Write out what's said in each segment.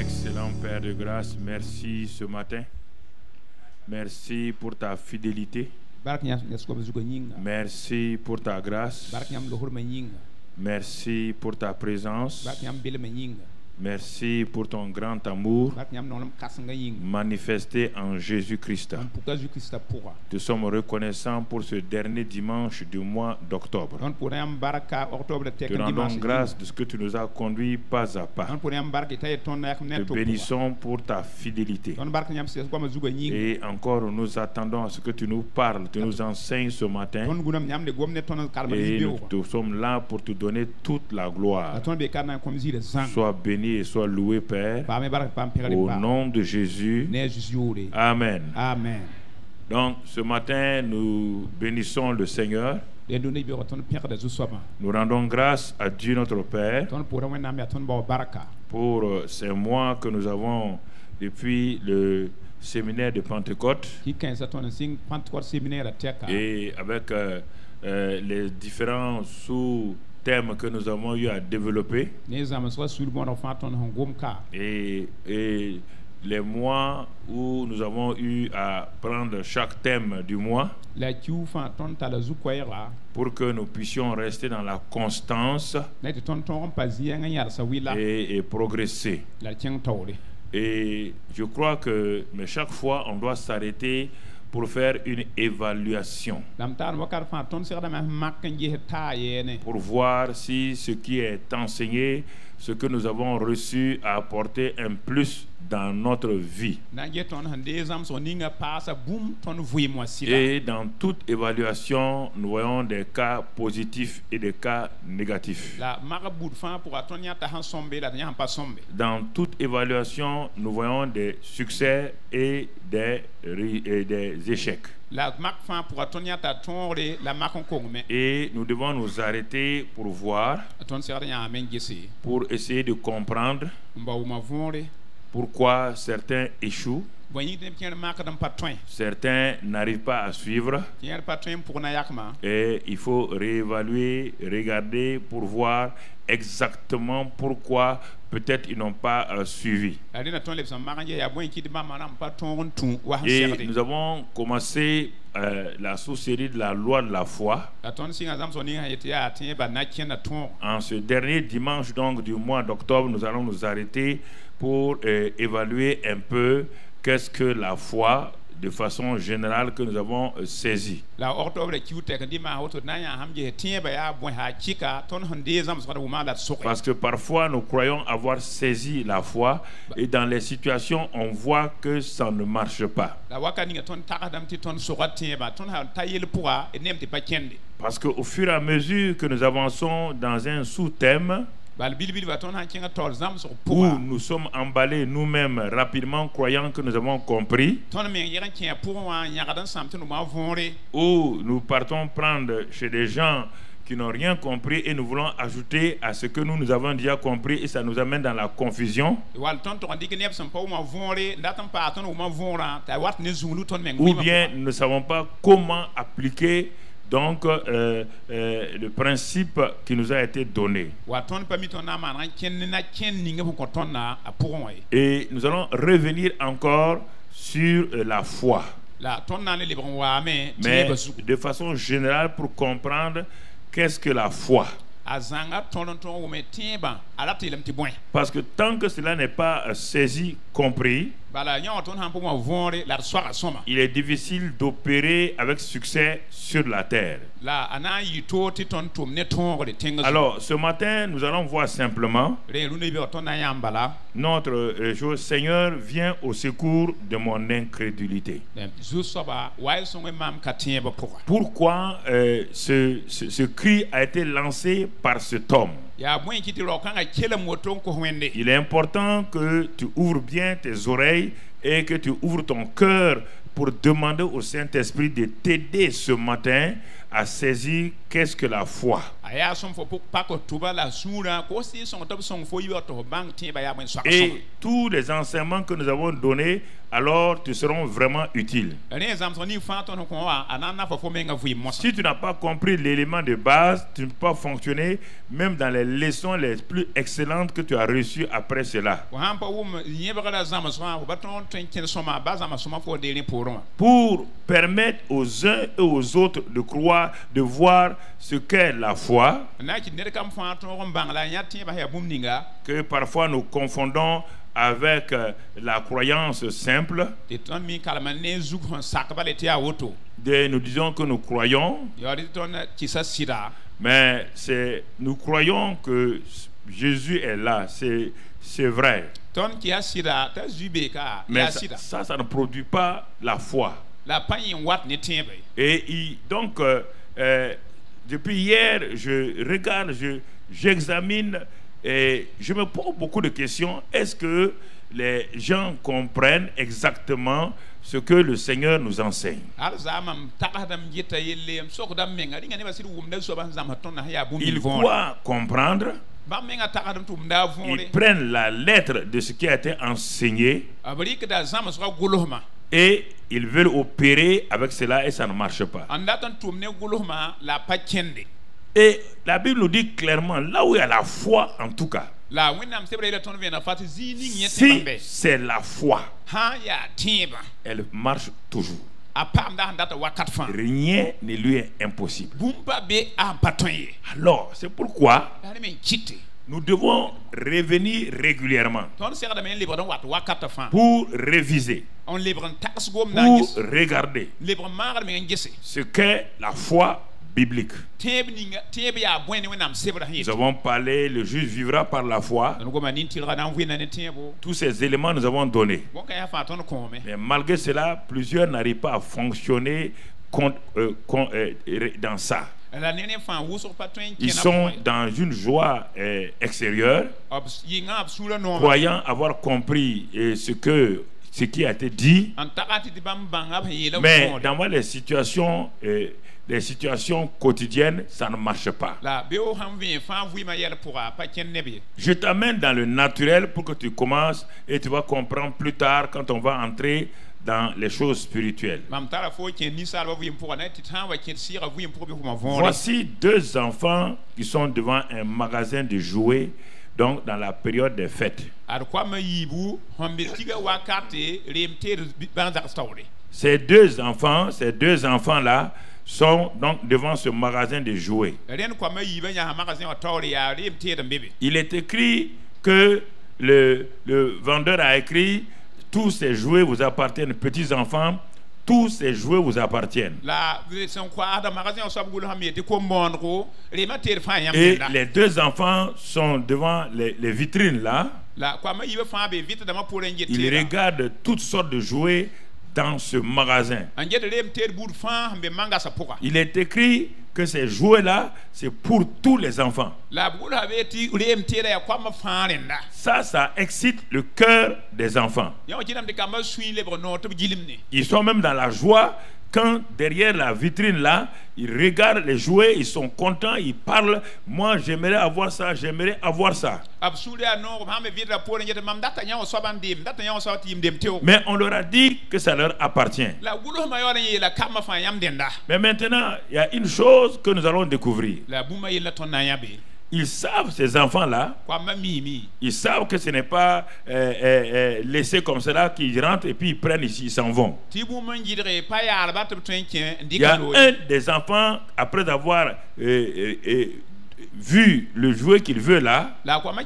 Excellent Père de grâce, merci ce matin. Merci pour ta fidélité. Merci pour ta grâce. Merci pour ta présence. Merci pour ton grand amour manifesté en Jésus-Christ. Nous sommes reconnaissants pour ce dernier dimanche du mois d'octobre. Te rendons grâce de ce que tu nous as conduits pas à pas. Te bénissons pour ta fidélité. Et encore, nous attendons à ce que tu nous parles, tu nous enseignes ce matin. Et nous sommes là pour te donner toute la gloire. Sois béni et sois loué, Père, au nom de Jésus. Amen. Amen. Donc, ce matin, nous bénissons le Seigneur. Nous rendons grâce à Dieu notre Père pour ces mois que nous avons depuis le séminaire de Pentecôte et avec les différents sous-thèmes que nous avons eu à développer et les mois où nous avons eu à prendre chaque thème du mois pour que nous puissions rester dans la constance et progresser. Et je crois que mais chaque fois on doit s'arrêter pour faire une évaluation, pour voir si ce qui est enseigné, ce que nous avons reçu a apporté un plus dans notre vie. Et dans toute évaluation, nous voyons des cas positifs et des cas négatifs. Dans toute évaluation, nous voyons des succès et des échecs. Et nous devons nous arrêter pour voir, pour essayer de comprendre pourquoi certains échouent, certains n'arrivent pas à suivre. Et il faut réévaluer, regarder pour voir exactement pourquoi peut-être ils n'ont pas suivi. Et nous avons commencé la sous-série de la loi de la foi. En ce dernier dimanche donc du mois d'octobre, nous allons nous arrêter pour évaluer un peu qu'est-ce que la foi de façon générale que nous avons saisi. Parce que parfois nous croyons avoir saisi la foi et dans les situations on voit que ça ne marche pas. Parce qu'au fur et à mesure que nous avançons dans un sous-thème où nous sommes emballés nous-mêmes rapidement croyant que nous avons compris, où nous partons prendre chez des gens qui n'ont rien compris et nous voulons ajouter à ce que nous avons déjà compris et ça nous amène dans la confusion. Ou bien nous ne savons pas comment appliquer donc le principe qui nous a été donné. Et nous allons revenir encore sur la foi, mais de façon générale pour comprendre qu'est-ce que la foi. Parce que tant que cela n'est pas saisi, compris, il est difficile d'opérer avec succès sur la terre. Alors, ce matin, nous allons voir simplement notre Seigneur vient au secours de mon incrédulité. Pourquoi ce cri a été lancé par cet homme? Il est important que tu ouvres bien tes oreilles et que tu ouvres ton cœur pour demander au Saint-Esprit de t'aider ce matin à saisir qu'est-ce que la foi. Et tous les enseignements que nous avons donnés, alors te seront vraiment utiles. Si tu n'as pas compris l'élément de base, tu ne peux pas fonctionner même dans les leçons les plus excellentes que tu as reçues après cela. Pour permettre aux uns et aux autres de croire, de voir ce qu'est la foi, que parfois nous confondons avec la croyance simple. Nous disons que nous croyons, mais nous croyons que Jésus est là, c'est vrai. Mais ça ne produit pas la foi. Et donc, depuis hier, je regarde, j'examine et je me pose beaucoup de questions. Est-ce que les gens comprennent exactement ce que le Seigneur nous enseigne? Ils croient comprendre. Ils prennent la lettre de ce qui a été enseigné et ils veulent opérer avec cela et ça ne marche pas. Et la Bible nous dit clairement, là où il y a la foi, en tout cas, si c'est la foi, elle marche toujours. Rien ne lui est impossible. Alors, c'est pourquoi nous devons revenir régulièrement pour réviser, pour regarder ce qu'est la foi biblique. Nous avons parlé, le juste vivra par la foi. Tous ces éléments nous avons donnés. Mais malgré cela, plusieurs n'arrivent pas à fonctionner dans ça. Ils sont dans une joie extérieure, croyant avoir compris ce qui a été dit, mais dans les situations quotidiennes, ça ne marche pas. Je t'amène dans le naturel pour que tu commences et tu vas comprendre plus tard quand on va entrer dans les choses spirituelles. Voici deux enfants qui sont devant un magasin de jouets, donc dans la période des fêtes. Ces deux enfants-là sont donc devant ce magasin de jouets. Il est écrit que le vendeur a écrit: tous ces jouets vous appartiennent, petits enfants, tous ces jouets vous appartiennent. Et les deux enfants sont devant les vitrines là. Ils regardent toutes sortes de jouets dans ce magasin. Il est écrit que ces jouets-là, c'est pour tous les enfants. Ça excite le cœur des enfants. Ils sont même dans la joie quand derrière la vitrine là, ils regardent les jouets, ils sont contents, ils parlent: moi j'aimerais avoir ça, j'aimerais avoir ça. Mais on leur a dit que ça leur appartient. Mais maintenant, il y a une chose que nous allons découvrir. Ils savent, ces enfants-là, ils savent que ce n'est pas laissé comme cela, qu'ils rentrent et puis ils prennent ici, ils s'en vont. Il y a un des enfants, après avoir vu le jouet qu'il veut là,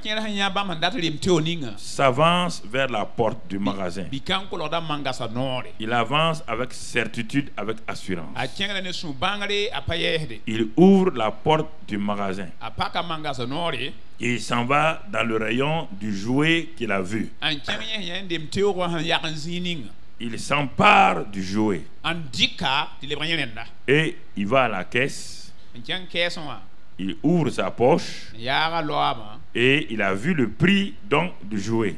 s'avance vers la porte du magasin. Il avance avec certitude, avec assurance. Il ouvre la porte du magasin. Et il s'en va dans le rayon du jouet qu'il a vu. Il s'empare du jouet. Et il va à la caisse. Il ouvre sa poche et il a vu le prix donc du jouet.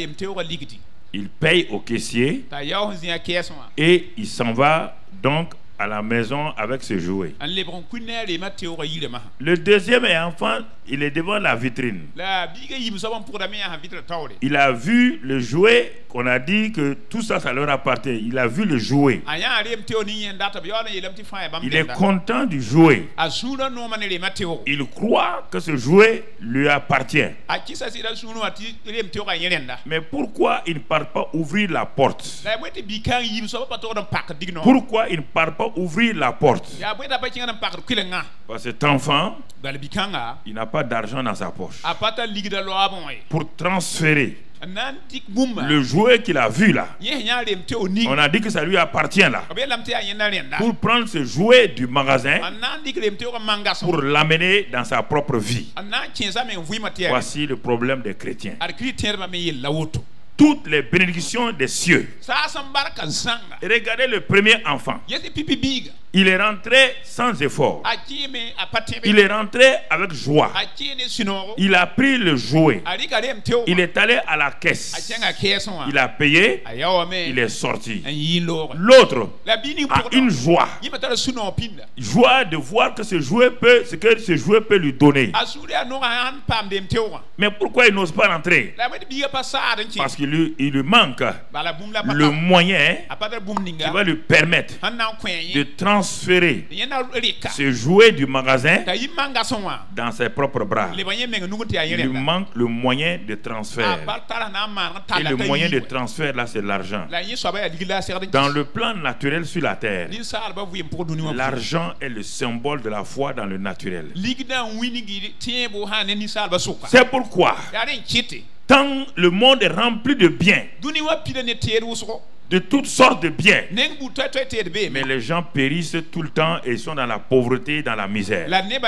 Il paye au caissier et il s'en va donc à la maison avec ses jouets. Le deuxième enfant, il est devant la vitrine. Il a vu le jouet qu'on a dit que tout ça, ça leur appartient. Il a vu le jouet. Il est content du jouet. Il croit que ce jouet lui appartient. Mais pourquoi il ne part pas ouvrir la porte? Pourquoi il ne part pas ouvrir la porte? Parce que cet enfant, il n'a pas d'argent dans sa poche pour transférer le jouet qu'il a vu là. On a dit que ça lui appartient là. Pour prendre ce jouet du magasin pour l'amener dans sa propre vie. Voici le problème des chrétiens. Toutes les bénédictions des cieux. Regardez le premier enfant. Il est rentré sans effort. Il est rentré avec joie. Il a pris le jouet. Il est allé à la caisse. Il a payé. Il est sorti. L'autre a une joie. Joie de voir que ce jouet peut lui donner. Mais pourquoi il n'ose pas rentrer? Parce qu'il lui manque le moyen qui va lui permettre de transférer ce jouet du magasin dans ses propres bras. Il lui manque le moyen de transfert. Et le moyen de transfert là, c'est l'argent. Dans le plan naturel sur la terre, l'argent est le symbole de la foi dans le naturel. C'est pourquoi tant le monde est rempli de biens, de toutes sortes de biens, mais les gens périssent tout le temps et sont dans la pauvreté, dans la misère,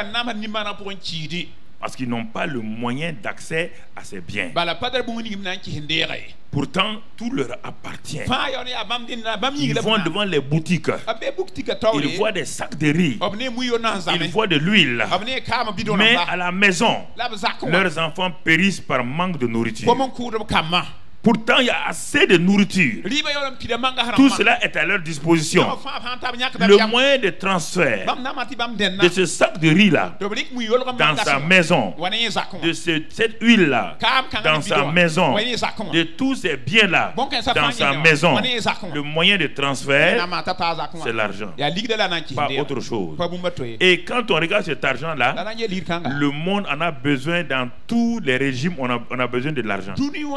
parce qu'ils n'ont pas le moyen d'accès à ces biens. Pourtant, tout leur appartient. Ils vont devant les boutiques. Ils voient des sacs de riz. Ils voient de l'huile. Mais à la maison, leurs enfants périssent par manque de nourriture. Pourtant, il y a assez de nourriture. Tout cela est à leur disposition. Le moyen de transfert de ce sac de riz-là dans sa maison, de cette huile-là dans sa maison, de tous ces biens-là dans sa maison, le moyen de transfert, c'est l'argent. Pas autre chose. Et quand on regarde cet argent-là, le monde en a besoin. Dans tous les régimes, on a besoin de l'argent.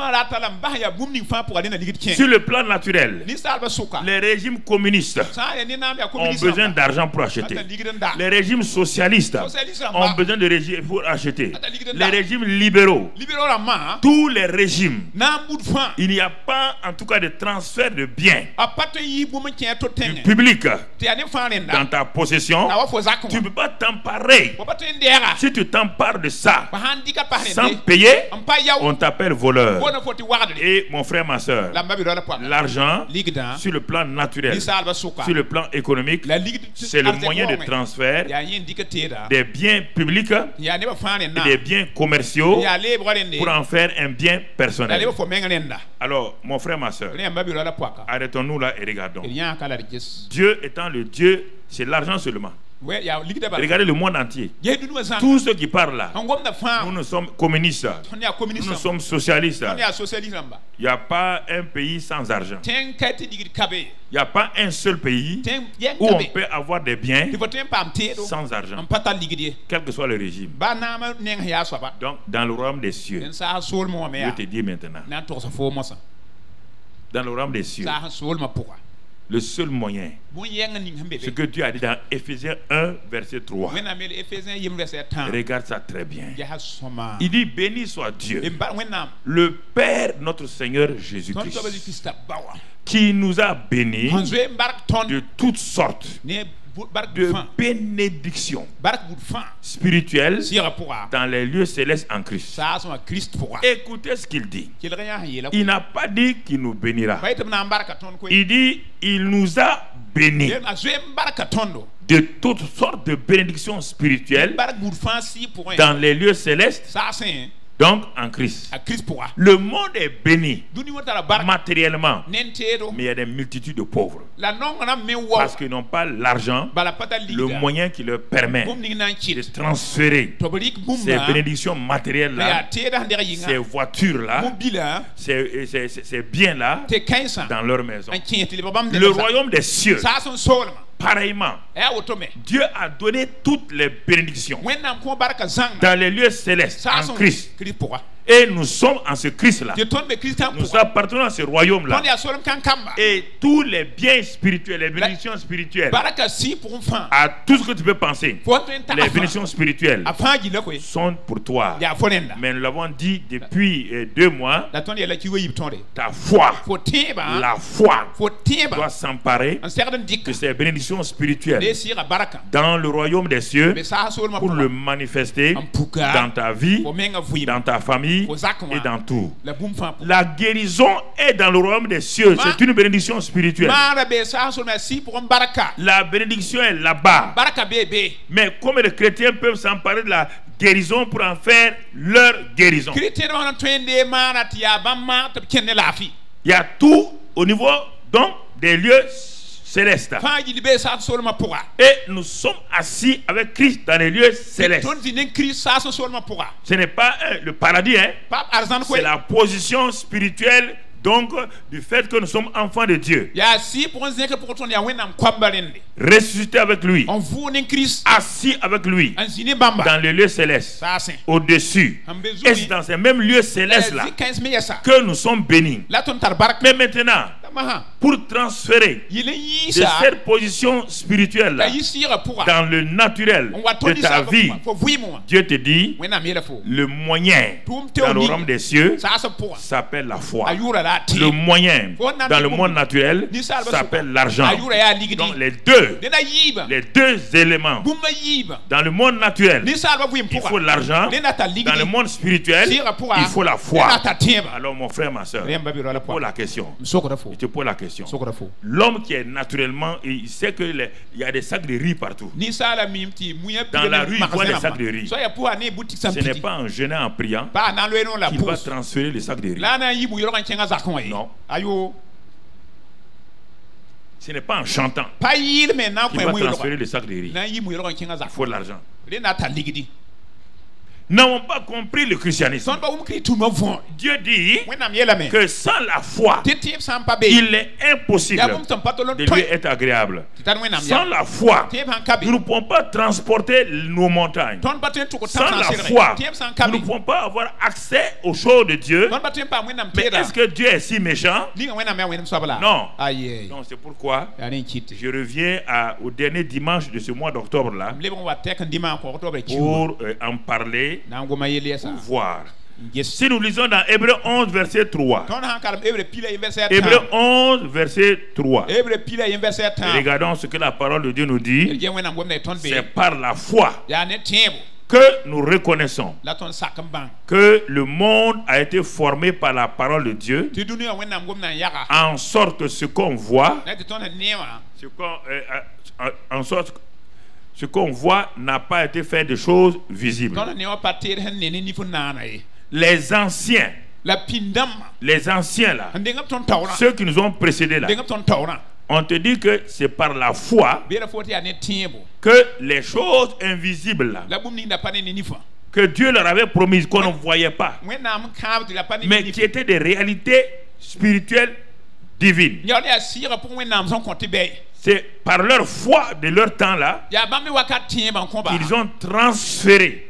Sur le plan naturel, les régimes communistes ont besoin d'argent pour acheter. Les régimes socialistes ont besoin de régimes pour acheter. Les régimes libéraux, tous les régimes, il n'y a pas en tout cas de transfert de biens du public dans ta possession. Tu ne peux pas t'emparer. Si tu t'empares de ça sans payer, on t'appelle voleur. Et mon frère, ma soeur, l'argent, sur le plan naturel, sur le plan économique, c'est le moyen de transfert des biens publics et des biens commerciaux pour en faire un bien personnel. Alors, mon frère, ma soeur, arrêtons-nous là et regardons. Dieu étant le Dieu, c'est l'argent seulement. Regardez le monde entier. Tous ceux qui parlent là, nous sommes communistes, nous sommes socialistes. Il n'y a pas un pays sans argent. Il n'y a pas un seul pays où on peut avoir des biens sans argent, quel que soit le régime. Donc, dans le royaume des cieux, je te dis maintenant, dans le royaume des cieux, le seul moyen, ce que Dieu a dit dans Éphésiens 1, verset 3. Regarde ça très bien. Il dit: béni soit Dieu, le Père, notre Seigneur Jésus-Christ, qui nous a bénis de toutes sortes de bénédictions spirituelles dans les lieux célestes en Christ. Écoutez ce qu'il dit. Il n'a pas dit qu'il nous bénira. Il dit: il nous a bénis de toutes sortes de bénédictions spirituelles dans les lieux célestes Donc en Christ. Le monde est béni matériellement, mais il y a des multitudes de pauvres parce qu'ils n'ont pas l'argent, le moyen qui leur permet de transférer ces bénédictions matérielles là, ces voitures là, ces biens là dans leur maison. Le royaume des cieux, pareillement, Dieu a donné toutes les bénédictions dans les lieux célestes en Christ. Et nous sommes en ce Christ-là. Nous appartenons à ce royaume-là. Et tous les biens spirituels, les bénédictions spirituelles, à tout ce que tu peux penser, les bénédictions spirituelles sont pour toi. Mais nous l'avons dit depuis 2 mois, ta foi, la foi doit s'emparer de ces bénédictions spirituelles dans le royaume des cieux pour le manifester dans ta vie, dans ta famille et dans tout. La guérison est dans le royaume des cieux. C'est une bénédiction spirituelle. La bénédiction est là-bas. Mais comme les chrétiens peuvent s'emparer de la guérison pour en faire leur guérison. Il y a tout au niveau donc des lieux céleste. Et nous sommes assis avec Christ dans les lieux célestes. Ce n'est pas le paradis, hein? C'est la position spirituelle donc du fait que nous sommes enfants de Dieu. Ressuscité avec lui, assis avec lui dans les lieux célestes, au-dessus. Et c'est dans ces mêmes lieux célestes là que nous sommes bénis. Mais maintenant, pour transférer de cette position spirituelle là dans le naturel de ta vie, Dieu te dit le moyen dans le royaume des cieux s'appelle la foi. Le moyen dans le monde naturel s'appelle l'argent. Donc les deux éléments dans le monde naturel, il faut l'argent. Dans le monde spirituel, il faut la foi. Alors mon frère, ma soeur, je pose la question. Je te pose la question. L'homme qui est naturellement, il sait qu'il y a des sacs de riz partout. Dans la rue, il voit des sacs de riz. Ce n'est pas en jeûnant, en priant qu'il va transférer les sacs de riz. Non. Ce n'est pas en chantant qu'il va transférer les sacs de riz. Il faut de l'argent. N'avons pas compris le christianisme. Dieu dit que sans la foi, il est impossible de lui être agréable. Sans la foi, nous ne pouvons pas transporter nos montagnes. Sans la foi, nous ne pouvons pas avoir accès aux choses de Dieu. Mais est-ce que Dieu est si méchant? Non. Non, c'est pourquoi je reviens au dernier dimanche de ce mois d'octobre là pour en parler. Pour voir. Si nous lisons dans Hébreux 11 verset 3, Hébreux 11 verset 3, regardons ce que la parole de Dieu nous dit. C'est par la foi que nous reconnaissons que le monde a été formé par la parole de Dieu, en sorte que ce qu'on voit, en sorte que ce qu'on voit n'a pas été fait de choses visibles. Les anciens là, ceux qui nous ont précédés là, on te dit que c'est par la foi que les choses invisibles là, que Dieu leur avait promises qu'on ne voyait pas, mais qui étaient des réalités spirituelles divines. C'est par leur foi de leur temps là qu'ils ont transféré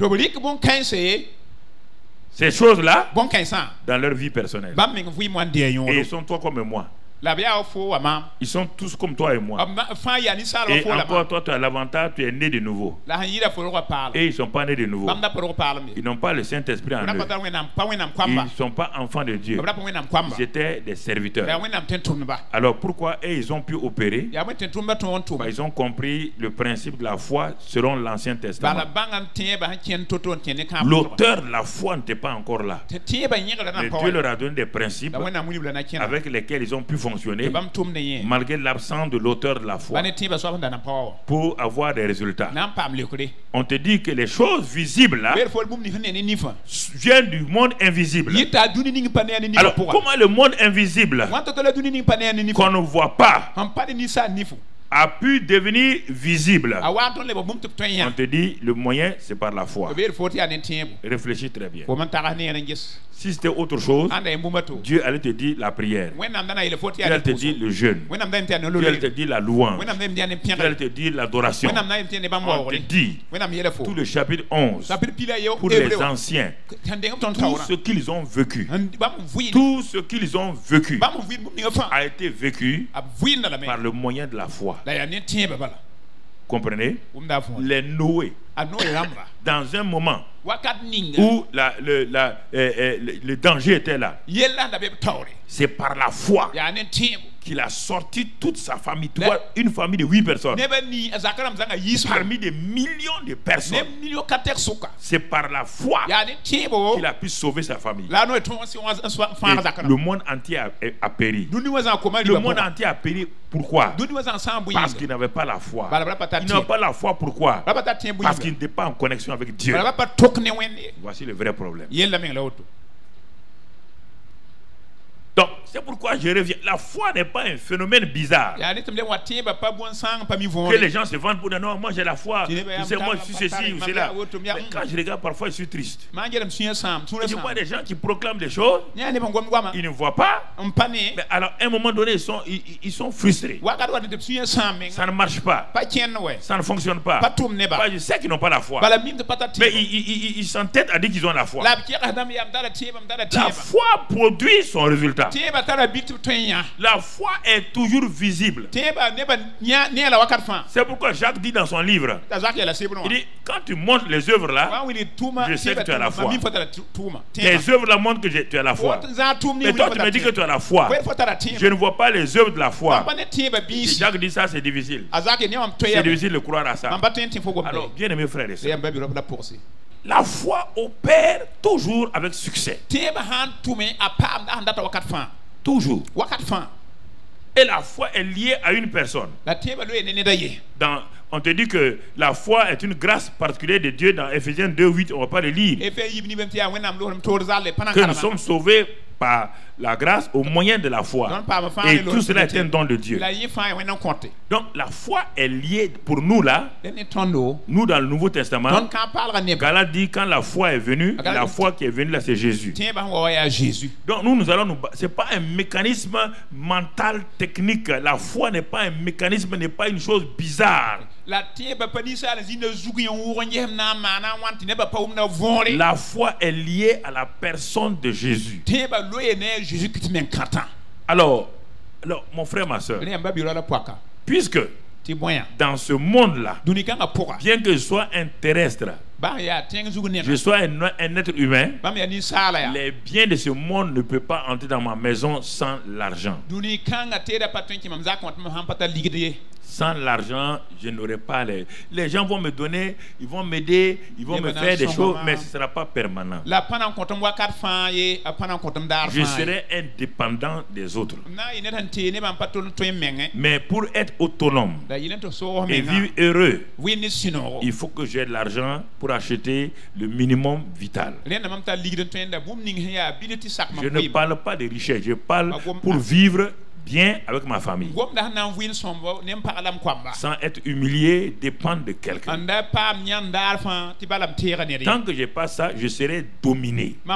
ces choses là dans leur vie personnelle. Et ils sont toi comme moi. Ils sont tous comme toi et moi. Et encore toi, tu as l'avantage, tu es né de nouveau. Et ils ne sont pas nés de nouveau. Ils n'ont pas le Saint-Esprit en eux. Ils ne sont pas enfants de Dieu. Ils étaient des serviteurs. Alors pourquoi ils ont pu opérer? Ils ont compris le principe de la foi selon l'Ancien Testament. L'auteur de la foi n'était pas encore là. Mais Dieu leur a donné des principes avec lesquels ils ont pu fonctionner. fonctionner malgré l'absence de l'auteur de la foi pour avoir des résultats. On te dit que les choses visibles là viennent du monde invisible. Alors comment le monde invisible qu'on ne voit pas a pu devenir visible? On te dit le moyen c'est par la foi. Réfléchis très bien. Si c'était autre chose, Dieu allait te dire la prière. Dieu allait te dire le jeûne. Dieu allait te dire la louange. Dieu allait te dire l'adoration. On te dit tout le chapitre 11 pour les anciens, tout ce qu'ils ont vécu, tout ce qu'ils ont vécu a été vécu par le moyen de la foi. Comprenez? Les Noé, dans un moment où le danger était là, c'est par la foi qu'il a sorti toute sa famille. Tu vois, une famille de 8 personnes parmi des millions de personnes. C'est par la foi qu'il a pu sauver sa famille. Et le monde entier a péri. Le monde entier a péri. Pourquoi? Parce qu'il n'avait pas la foi. Il n'avait pas la foi. Pourquoi? Parce qu'il n'était pas en connexion avec Dieu. Voici le vrai problème. Donc, c'est pourquoi je reviens. La foi n'est pas un phénomène bizarre que les gens se vendent pour dire non, moi j'ai la foi. Tu sais, moi je suis ceci ou cela. Mais quand je regarde, parfois je suis triste. Je vois des gens qui proclament des choses, ils ne voient pas. Mais alors, à un moment donné, ils sont frustrés. Ça ne marche pas. Ça ne fonctionne pas. Je sais qu'ils n'ont pas la foi. Mais ils s'entêtent à dire qu'ils ont la foi. La foi produit son résultat. La foi est toujours visible. C'est pourquoi Jacques dit dans son livre, il dit, quand tu montres les œuvres là, je sais que tu as la foi. Tes œuvres là montrent que tu as la foi. Mais toi tu me dis que tu as la foi. Je ne vois pas les œuvres de la foi. Et Jacques dit ça, c'est difficile. C'est difficile de croire à ça. Alors, bien aimés frères et sœurs, la foi opère toujours avec succès. Toujours. Et la foi est liée à une personne. On te dit que la foi est une grâce particulière de Dieu dans Ephésiens 2:8. On ne va pas le lire. Que nous sommes sauvés par la grâce au moyen de la foi. Et tout cela est un don de Dieu. Donc la foi est liée pour nous là. Nous dans le Nouveau Testament, Galate dit quand la foi est venue, la foi qui est venue là c'est Jésus. Donc nous allons c'est pas un mécanisme mental technique. La foi n'est pas un mécanisme, n'est pas une chose bizarre. La foi est liée à la personne de Jésus. Alors, mon frère, ma soeur, puisque dans ce monde-là, bien que je sois un terrestre, je sois un être humain, les biens de ce monde ne peuvent pas entrer dans ma maison sans l'argent. Sans l'argent, je n'aurai pas les gens vont me donner, ils vont m'aider, ils vont me faire des choses, mais ce ne sera pas permanent. Je serai indépendant des autres. Mais pour être autonome et vivre heureux, il faut que j'ai de l'argent pour acheter le minimum vital. Je ne parle pas de richesse, je parle pour vivre bien avec ma famille, sans être humilié, dépendre de quelqu'un. Tant que je n'ai pas ça, je serai dominé. On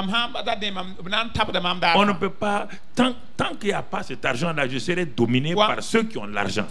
ne peut pas, tant qu'il n'y a pas cet argent-là, je serai dominé par ceux qui ont l'argent.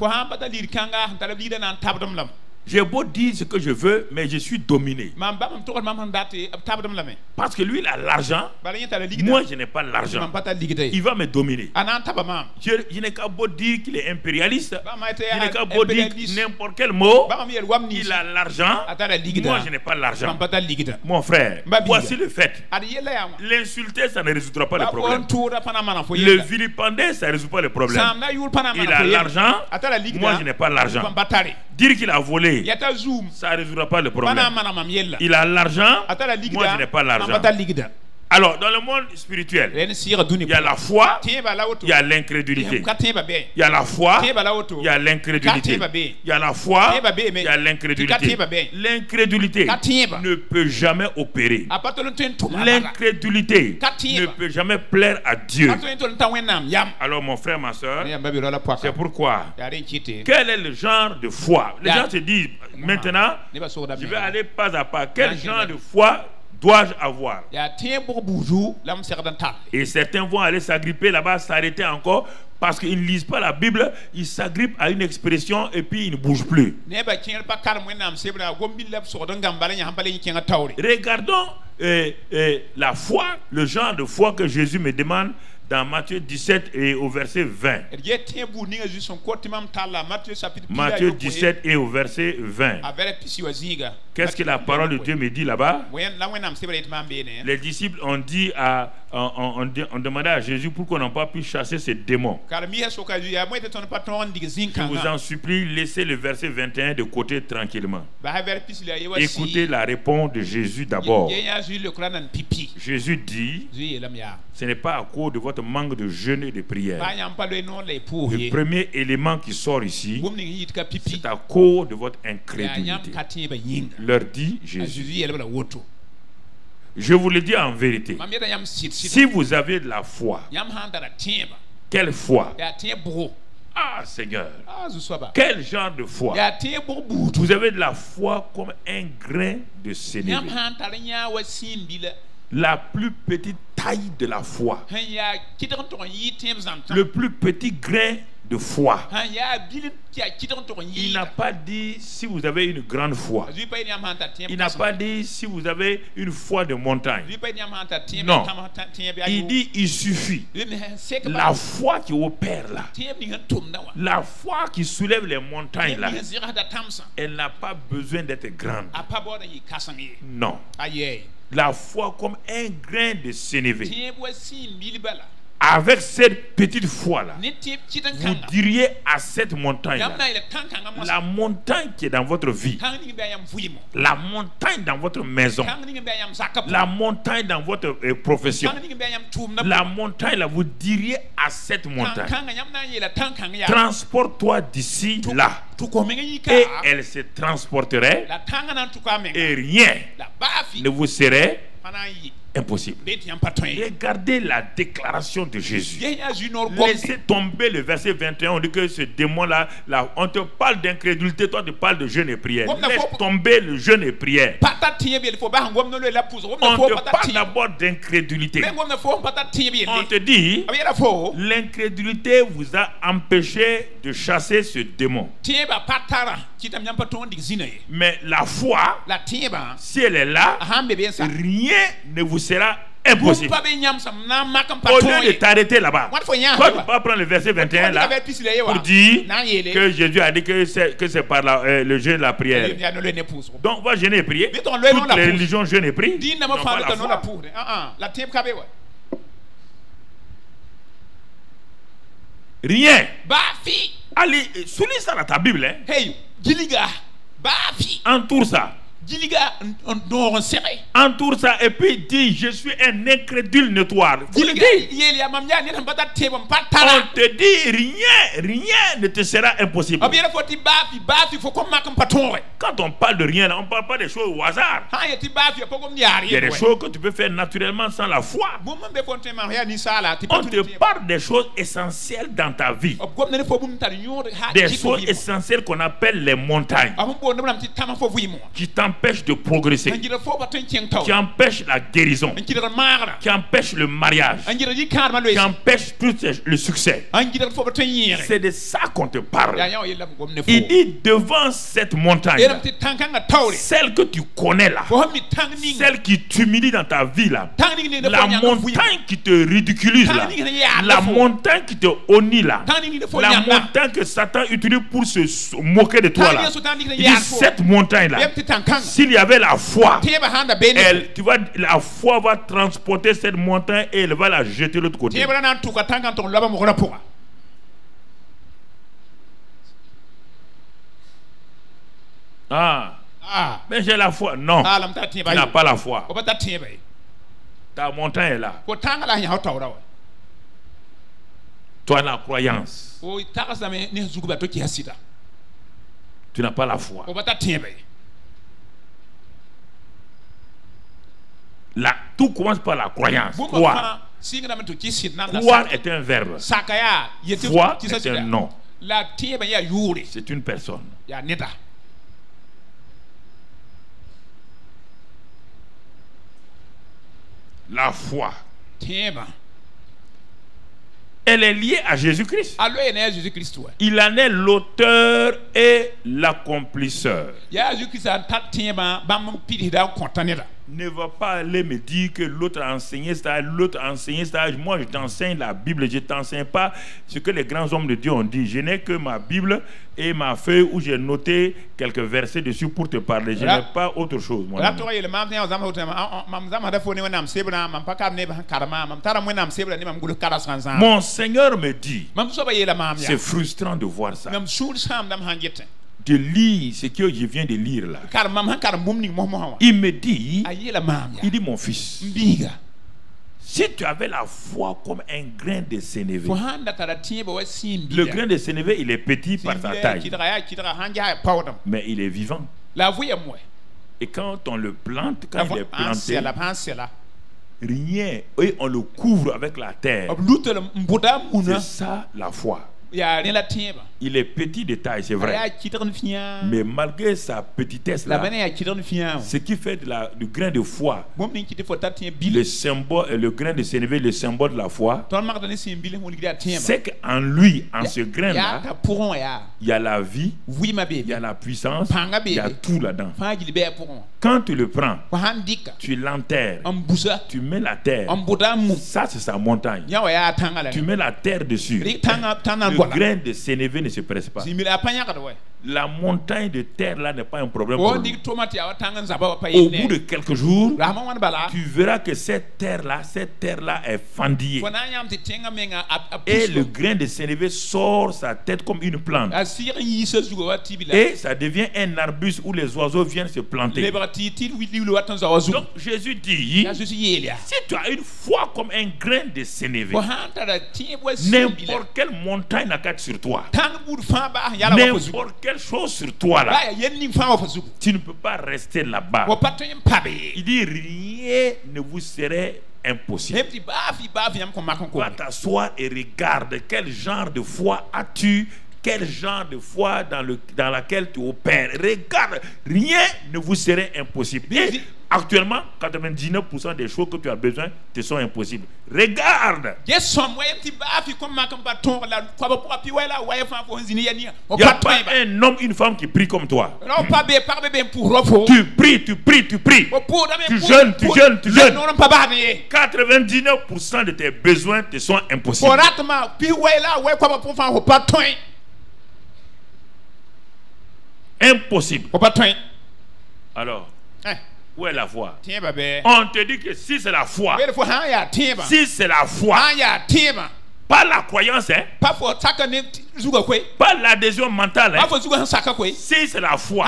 J'ai beau dire ce que je veux, mais je suis dominé. Parce que lui, il a l'argent. Moi, je n'ai pas l'argent. Il va me dominer. Je n'ai qu'à beau dire qu'il est impérialiste. Je n'ai qu'à beau dire n'importe quel mot. Il a l'argent. Moi, je n'ai pas l'argent. Mon frère, voici le fait. L'insulter, ça ne résoudra pas le problème. Le vilipender, ça ne résout pas le problème. Il a l'argent. Moi, je n'ai pas l'argent. Dire qu'il a volé, ça ne résoudra pas le problème. Il a l'argent, moi je n'ai pas l'argent. Alors, dans le monde spirituel, il y a la foi, il y a l'incrédulité. Il y a la foi, il y a l'incrédulité. Il y a la foi, il y a l'incrédulité. L'incrédulité ne peut jamais opérer. L'incrédulité ne peut jamais plaire à Dieu. Alors, mon frère, ma soeur, c'est pourquoi, quel est le genre de foi? Les gens se disent, maintenant, je vais aller pas à pas. Quel genre de foi dois-je avoir? Et certains vont aller s'agripper là-bas, s'arrêter encore, parce qu'ils ne lisent pas la Bible, ils s'agrippent à une expression et puis ils ne bougent plus. Regardons la foi, le genre de foi que Jésus me demande dans Matthieu 17 et au verset 20. Matthieu 17 et au verset 20. Qu'est-ce que la parole de Dieu me dit là-bas? Les disciples ont dit on demandait à Jésus pourquoi on n'a pas pu chasser ces démons. Je vous en supplie, laissez le verset 21 de côté tranquillement. Écoutez la réponse de Jésus d'abord. Jésus dit, ce n'est pas à cause de votre manque de jeûne et de prière. Le premier élément qui sort ici, c'est à cause de votre incrédulité. Leur dit Jésus. Je vous le dis en vérité, si vous avez de la foi, quelle foi? Ah Seigneur, quel genre de foi? Vous avez de la foi comme un grain de sénévé. La plus petite taille de la foi, le plus petit grain de foi. Il n'a pas dit si vous avez une grande foi. Il n'a pas dit si vous avez une foi de montagne. Non. Il dit il suffit. La foi qui opère là, la foi qui soulève les montagnes là, elle n'a pas besoin d'être grande. Non. La foi comme un grain de sénévé. Avec cette petite foi-là, vous diriez à cette montagne-là, la montagne qui est dans votre vie, la montagne dans votre maison, la montagne dans votre profession, la montagne là, vous diriez à cette montagne, transporte-toi d'ici là, et elle se transporterait, et rien ne vous serait impossible. Regardez la déclaration de Jésus. Laissez tomber le verset 21. On dit que ce démon-là, on te parle d'incrédulité, toi tu parles de jeûne et prière. Laisse tomber le jeûne et prière. On te parle d'abord d'incrédulité. On te dit, l'incrédulité vous a empêché de chasser ce démon. Mais la foi, si elle est là, rien ne vous sera impossible. Au lieu de t'arrêter là-bas, toi tu peux pas prendre le verset 21 là pour dire que Jésus a dit que c'est par le jeûne et la prière. Donc on va jeûner et prier. Toutes les religions jeûnent et prient. Non, pas la foi. Rien. Allez, souligne ça dans ta Bible. Hein. Entoure ça. Entoure ça et puis dis je suis un incrédule notoire. On te dit rien ne te sera impossible. Quand on parle de rien, on ne parle pas des choses au hasard. Il y a des choses que tu peux faire naturellement sans la foi. On te parle des choses essentielles dans ta vie. Des choses essentielles qu'on appelle les montagnes, qui t'empêchent de progresser, qui empêchent la guérison, qui empêchent le mariage, qui empêchent tout le succès. C'est de ça qu'on te parle. Il dit devant cette montagne, celle que tu connais là, celle qui t'humilie dans ta vie là, la montagne qui te ridiculise là, la montagne qui te honnie là, la montagne que Satan utilise pour se moquer de toi là, il dit cette montagne là, s'il y avait la foi, la foi va transporter cette montagne et elle va la jeter de l'autre côté. Mais j'ai la foi. Non, tu n'as pas la foi. Ta montagne est là. Toi, la croyance. Tu n'as pas la foi. Là, tout commence par la croyance. Croire. Croire est un verbe. Foi est un nom. C'est une personne. La foi, elle est liée à Jésus-Christ. Il en est l'auteur et l'accomplisseur. Ne va pas aller me dire que l'autre a enseigné ça, l'autre a enseigné ça. Moi, je t'enseigne la Bible, je ne t'enseigne pas ce que les grands hommes de Dieu ont dit. Je n'ai que ma Bible et ma feuille où j'ai noté quelques versets dessus pour te parler. Je n'ai pas autre chose. Mon Seigneur me dit, c'est frustrant de voir ça. De lire ce que je viens de lire là. Il me dit, mon fils, si tu avais la foi comme un grain de sénévé, le grain de sénévé, il est petit par sa taille, mais il est vivant. Et quand on le plante, quand il est planté, rien, et on le couvre avec la terre. C'est ça la foi. Il est petit de taille, c'est vrai. Mais malgré sa petitesse là, ce qui fait du grain de foi, le symbole, le grain de sénévé, le symbole de la foi, c'est qu'en lui, en ce grain là, il y a la vie, il y a la puissance, il y a tout là-dedans. Quand tu le prends, tu l'enterres, tu mets la terre, ça c'est sa montagne. Tu mets la terre dessus. Le grain de sénévé ne se presse pas. La montagne de terre là n'est pas un problème pour nous. Au bout de quelques jours, tu verras que cette terre là est fendillée. Et le grain de sénévé sort sa tête comme une plante. Et ça devient un arbuste où les oiseaux viennent se planter. Donc Jésus dit, si tu as une foi comme un grain de sénévé, n'importe quelle montagne n'a qu'à être sur toi. N'importe quelle chose sur toi là, tu ne peux pas rester là-bas. Il dit, rien ne vous serait impossible. Va t'asseoir et regarde quel genre de foi as-tu, quel genre de foi dans laquelle tu opères. Regarde, rien ne vous serait impossible. Et actuellement, 99% des choses que tu as besoin te sont impossibles. Regarde. Il n'y a pas un homme, une femme qui prie comme toi. Tu pries, tu pries, tu pries. Tu jeûnes, tu jeûnes, tu jeûnes. 99% de tes besoins te sont impossibles. Impossible. Alors, où est la foi? On te dit que si c'est la foi, si c'est la foi, pas la croyance, hein? Pas l'adhésion mentale, hein? Si c'est la foi,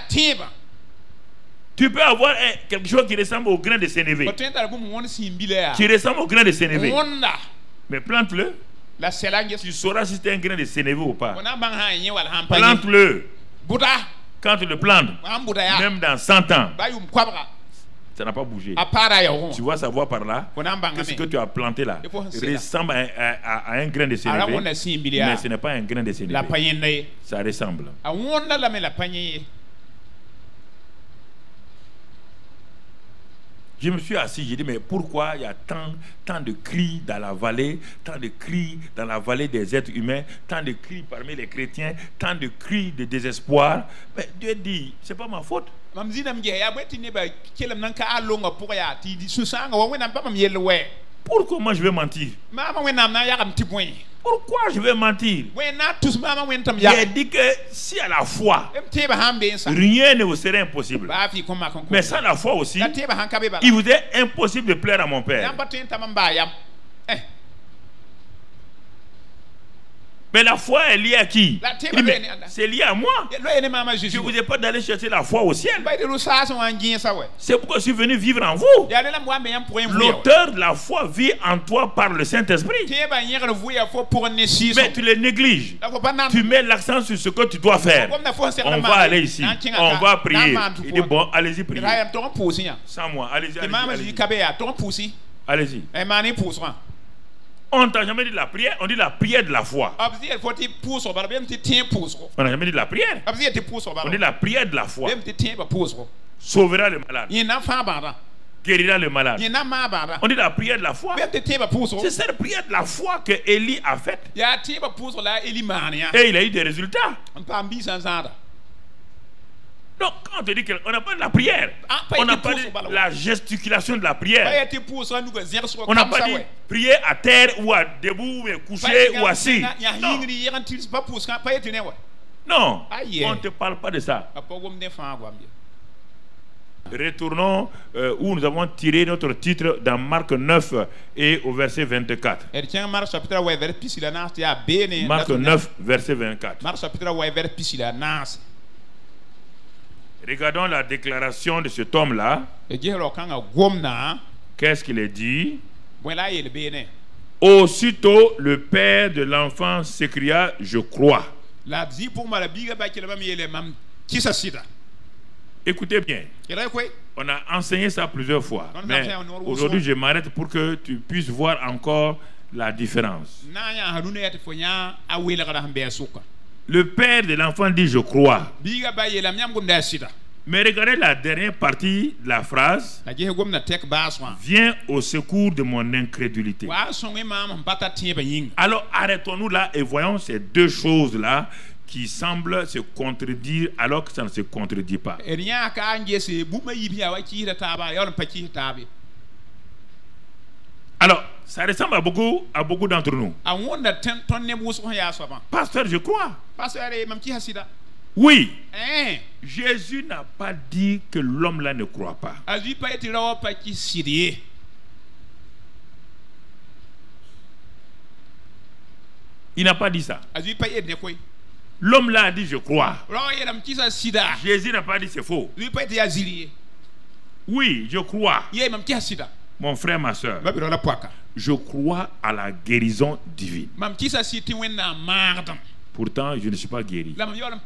tu peux avoir quelque chose qui ressemble au grain de sénévé, qui ressemble au grain de sénévé, mais plante-le. Tu sauras si c'est un grain de sénévé ou pas. Plante-le. Quand tu le plantes, même dans 100 ans, ça n'a pas bougé. Tu vas savoir par là que ce que tu as planté là ressemble à un grain de sénévé, mais ce n'est pas un grain de sénévé. Ça ressemble. Je me suis assis, j'ai dit, mais pourquoi il y a tant de cris dans la vallée, tant de cris dans la vallée des êtres humains, tant de cris parmi les chrétiens, tant de cris de désespoir? Mais Dieu dit, c'est pas ma faute. Pourquoi moi je vais mentir? Pourquoi je vais mentir? J'ai dit que si à la foi, rien ne vous serait impossible. Mais sans la foi aussi, il vous est impossible de plaire à mon Père. Mais la foi est liée à qui? C'est lié à moi. Je ne vous ai pas d'aller chercher la foi au ciel. C'est pourquoi je suis venu vivre en vous. L'auteur de la foi vit en toi par le Saint-Esprit. Mais tu les négliges. Tu mets l'accent sur ce que tu dois faire. On va aller ici. On va prier. Il dit bon, allez-y prier. Sans moi, allez-y. Allez-y. On t'a jamais dit la prière, on dit la prière de la foi. On n'a jamais dit la prière. On dit la prière de la foi. Sauvera le malade. Guérira le malade. On dit la prière de la foi. C'est cette prière de la foi que Élie a faite. Et il a eu des résultats. Donc, quand on te dit qu'on n'a pas de la prière, on n'a pas dit la gesticulation de la prière. On n'a pas dit prier à terre ou à debout, ou couché ou assis. Non, on ne te parle pas de ça. Retournons où nous avons tiré notre titre dans Marc 9 et au verset 24. Marc 9, verset 24. Regardons la déclaration de cet homme-là. Qu'est-ce qu'il a dit? Aussitôt, le père de l'enfant s'écria, je crois. Écoutez bien. On a enseigné ça plusieurs fois. Mais aujourd'hui, je m'arrête pour que tu puisses voir encore la différence. Le père de l'enfant dit je crois. Mais regardez la dernière partie de la phrase. Viens au secours de mon incrédulité. Alors arrêtons-nous là et voyons ces deux choses-là qui semblent se contredire alors que ça ne se contredit pas. Alors, ça ressemble à beaucoup d'entre nous. Pasteur, je crois. Oui. Jésus n'a pas dit que l'homme là ne croit pas. Il n'a pas dit ça. L'homme là a dit je crois. Jésus n'a pas dit c'est faux. Oui, je crois. Mon frère, ma soeur, je crois à la guérison divine. Pourtant, je ne suis pas guéri.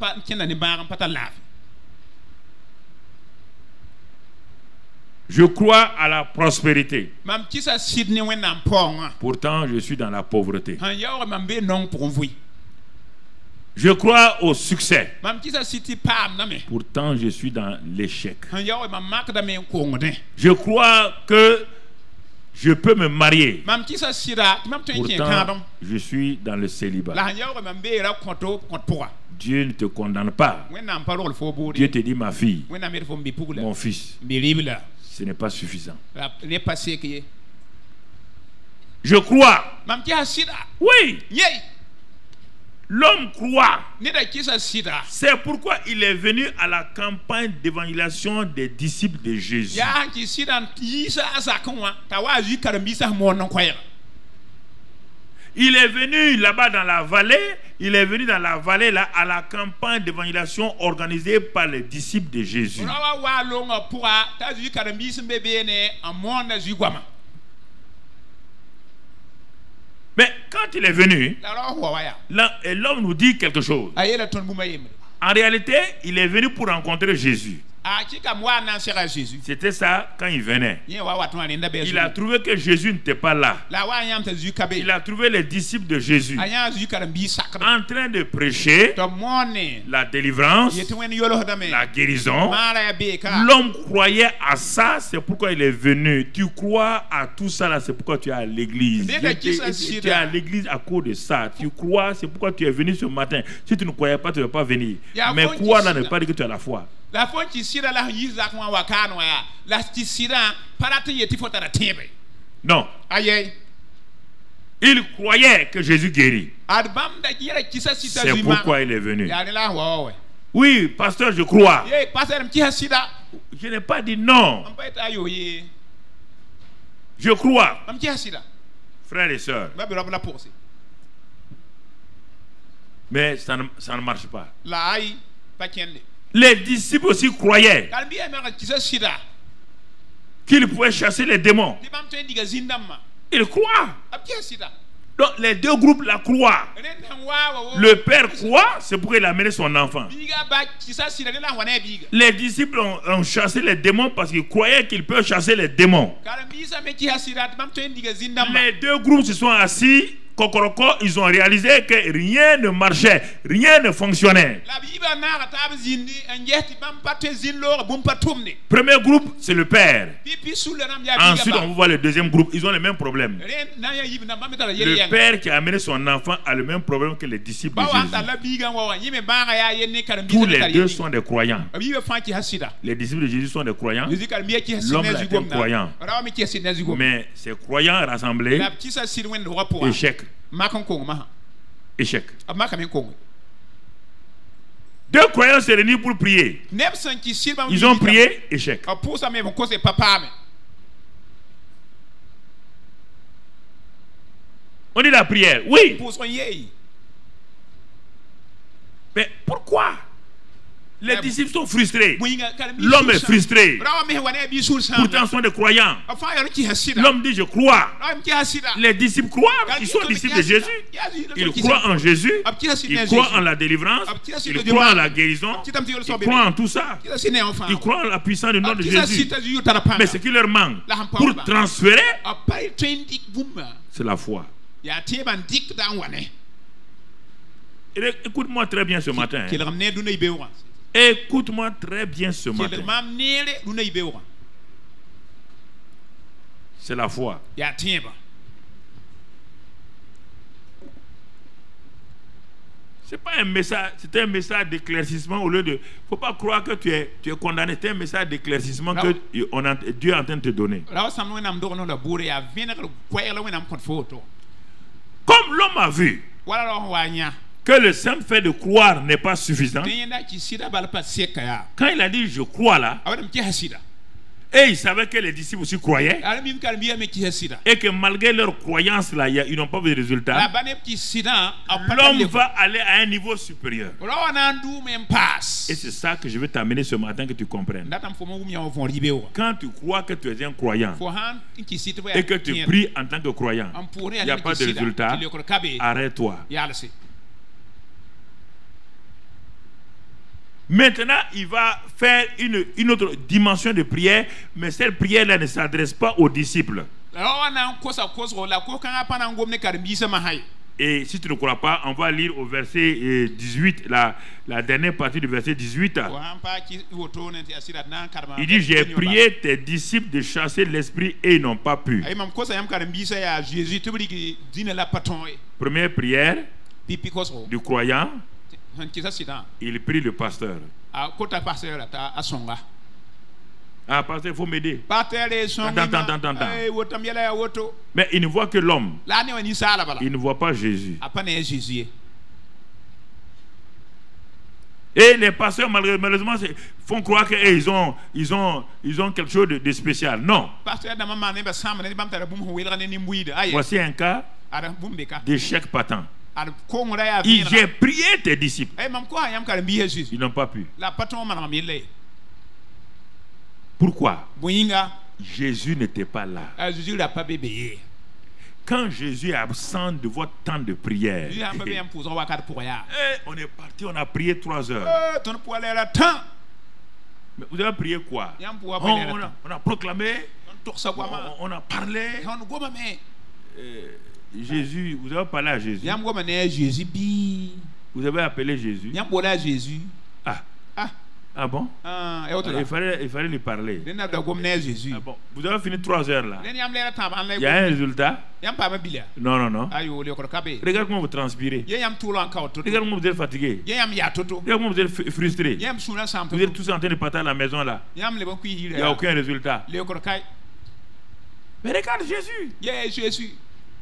Je crois à la prospérité. Pourtant, je suis dans la pauvreté. Je crois au succès. Pourtant, je suis dans l'échec. Je crois que je peux me marier. Pourtant, je suis dans le célibat. Dieu ne te condamne pas. Dieu te dit ma fille, mon fils. Ce n'est pas suffisant. Je crois. Oui. L'homme croit. C'est pourquoi il est venu à la campagne d'évangélisation des disciples de Jésus. Il est venu là-bas dans la vallée. Il est venu dans la vallée là à la campagne d'évangélisation organisée par les disciples de Jésus. Mais quand il est venu, l'homme nous dit quelque chose. En réalité, il est venu pour rencontrer Jésus. C'était ça quand il venait. Il a trouvé que Jésus n'était pas là. Il a trouvé les disciples de Jésus en train de prêcher la délivrance, la guérison. L'homme croyait à ça, c'est pourquoi il est venu. Tu crois à tout ça là, c'est pourquoi tu es à l'église. Tu es à l'église à cause de ça. Tu crois, c'est pourquoi tu es venu ce matin. Si tu ne croyais pas, tu ne vas pas venir. Mais croire là ne veut pas dire que tu as la foi. Non. Il croyait que Jésus guérit. C'est pourquoi il est venu. Oui, pasteur, je crois. Je n'ai pas dit non. Je crois. Frères et sœurs, Mais ça ne marche pas. Les disciples aussi croyaient qu'ils pouvaient chasser les démons. Ils croient. Donc les deux groupes la croient. Le père croit, c'est pour qu'il a amené son enfant. Les disciples ont chassé les démons parce qu'ils croyaient qu'ils peuvent chasser les démons. Les deux groupes se sont assis. Ils ont réalisé que rien ne marchait, rien ne fonctionnait. Premier groupe, c'est le père. Ensuite, on voit le deuxième groupe. Ils ont les mêmes problèmes. Le père qui a amené son enfant a le même problème que les disciples de Jésus. Tous les deux sont des croyants. Les disciples de Jésus sont des croyants. L'homme là est un croyant. Mais ces croyants rassemblés, échec. Échec. Deux croyants se réunissent pour prier. Ils ont prié, échec. On dit la prière, oui. Mais pourquoi? Les disciples sont frustrés. L'homme est frustré. Pourtant, ils sont des croyants. L'homme dit, je crois. Les disciples croient. Ils sont disciples de Jésus. Ils croient en Jésus. Ils croient en la délivrance. Ils croient en la guérison. Ils croient en tout ça. Ils croient en la puissance du nom de Jésus. Mais ce qui leur manque pour transférer, c'est la foi. Écoute-moi très bien ce matin. Écoute-moi très bien ce matin. C'est la foi. C'est pas un message, c'est un message d'éclaircissement au lieu de. Faut pas croire que tu es condamné. C'est un message d'éclaircissement que Dieu est en train de te donner. Comme l'homme a vu que le simple fait de croire n'est pas suffisant. Quand il a dit je crois là, et il savait que les disciples aussi croyaient, et que malgré leur croyance là, ils n'ont pas vu de résultat, l'homme va aller à un niveau supérieur. Et c'est ça que je veux t'amener ce matin, que tu comprennes. Quand tu crois que tu es un croyant et que tu pries en tant que croyant, il n'y a pas de résultat, arrête-toi. Maintenant, il va faire une autre dimension de prière, mais cette prière-là ne s'adresse pas aux disciples. Et si tu ne crois pas, on va lire au verset 18, la dernière partie du verset 18. Il dit, j'ai prié tes disciples de chasser l'esprit et ils n'ont pas pu. Première prière du croyant. Il prie le pasteur. Ah, pasteur, il faut m'aider. Attends. Mais il ne voit que l'homme. Il ne voit pas Jésus. Et les pasteurs, malheureusement, font croire qu'ils ont quelque chose de spécial. Non. Voici un cas d'échec patent. J'ai prié tes disciples. Ils n'ont pas pu. Pourquoi? Jésus n'était pas là. Quand Jésus est absent de votre temps de prière, on est parti, on a prié 3 heures. Mais vous avez prié quoi? On a proclamé, on a parlé. Jésus, vous avez parlé à Jésus. Vous avez appelé Jésus. Ah bon? Il fallait lui parler. Ah bon. Vous avez fini 3 heures là. Il y a un résultat? Non. Regarde comment vous transpirez. Regarde comment vous êtes fatigué. Regarde comment vous êtes frustré. Vous êtes tous en train de partir à la maison là. Il n'y a aucun résultat. Mais regarde Jésus.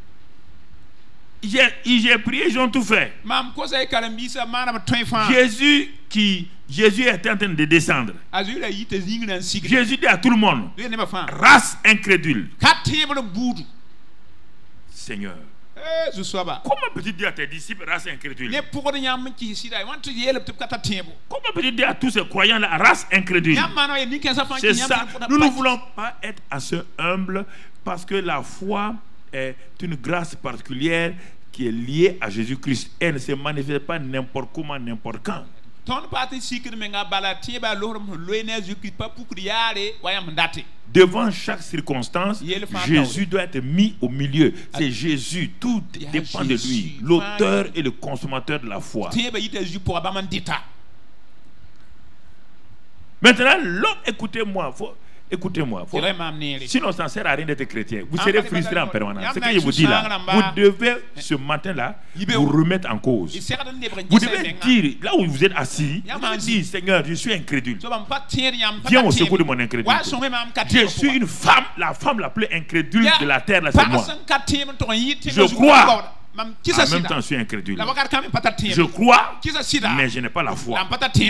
J'ai prié, ils ont tout fait. Jésus était en train de descendre. Jésus dit à tout le monde, race incrédule, Seigneur, Comment peux-tu dire à tes disciples race incrédule? Comment peux-tu dire à tous ces croyants la race incrédule? C'est ça. Nous ne voulons pas être assez humbles parce que la foi est une grâce particulière qui est liée à Jésus-Christ. Elle ne se manifeste pas n'importe comment, n'importe quand. Devant chaque circonstance, Jésus doit être mis au milieu. C'est Jésus, tout dépend de lui, l'auteur et le consommateur de la foi. Maintenant, l'homme, écoutez-moi, écoutez-moi. Sinon, ça ne sert à rien d'être chrétien. Vous serez frustré en permanence. Ce que je vous dis là, vous devez ce matin-là vous remettre en cause. Vous devez dire, là où vous êtes assis, vous devez dire, Seigneur, je suis incrédule. Viens au secours de mon incrédulité. Je suis une femme, la femme la plus incrédule de la terre, là, c'est moi. Je crois. En même temps, je suis incrédule. Je crois, mais je n'ai pas la foi.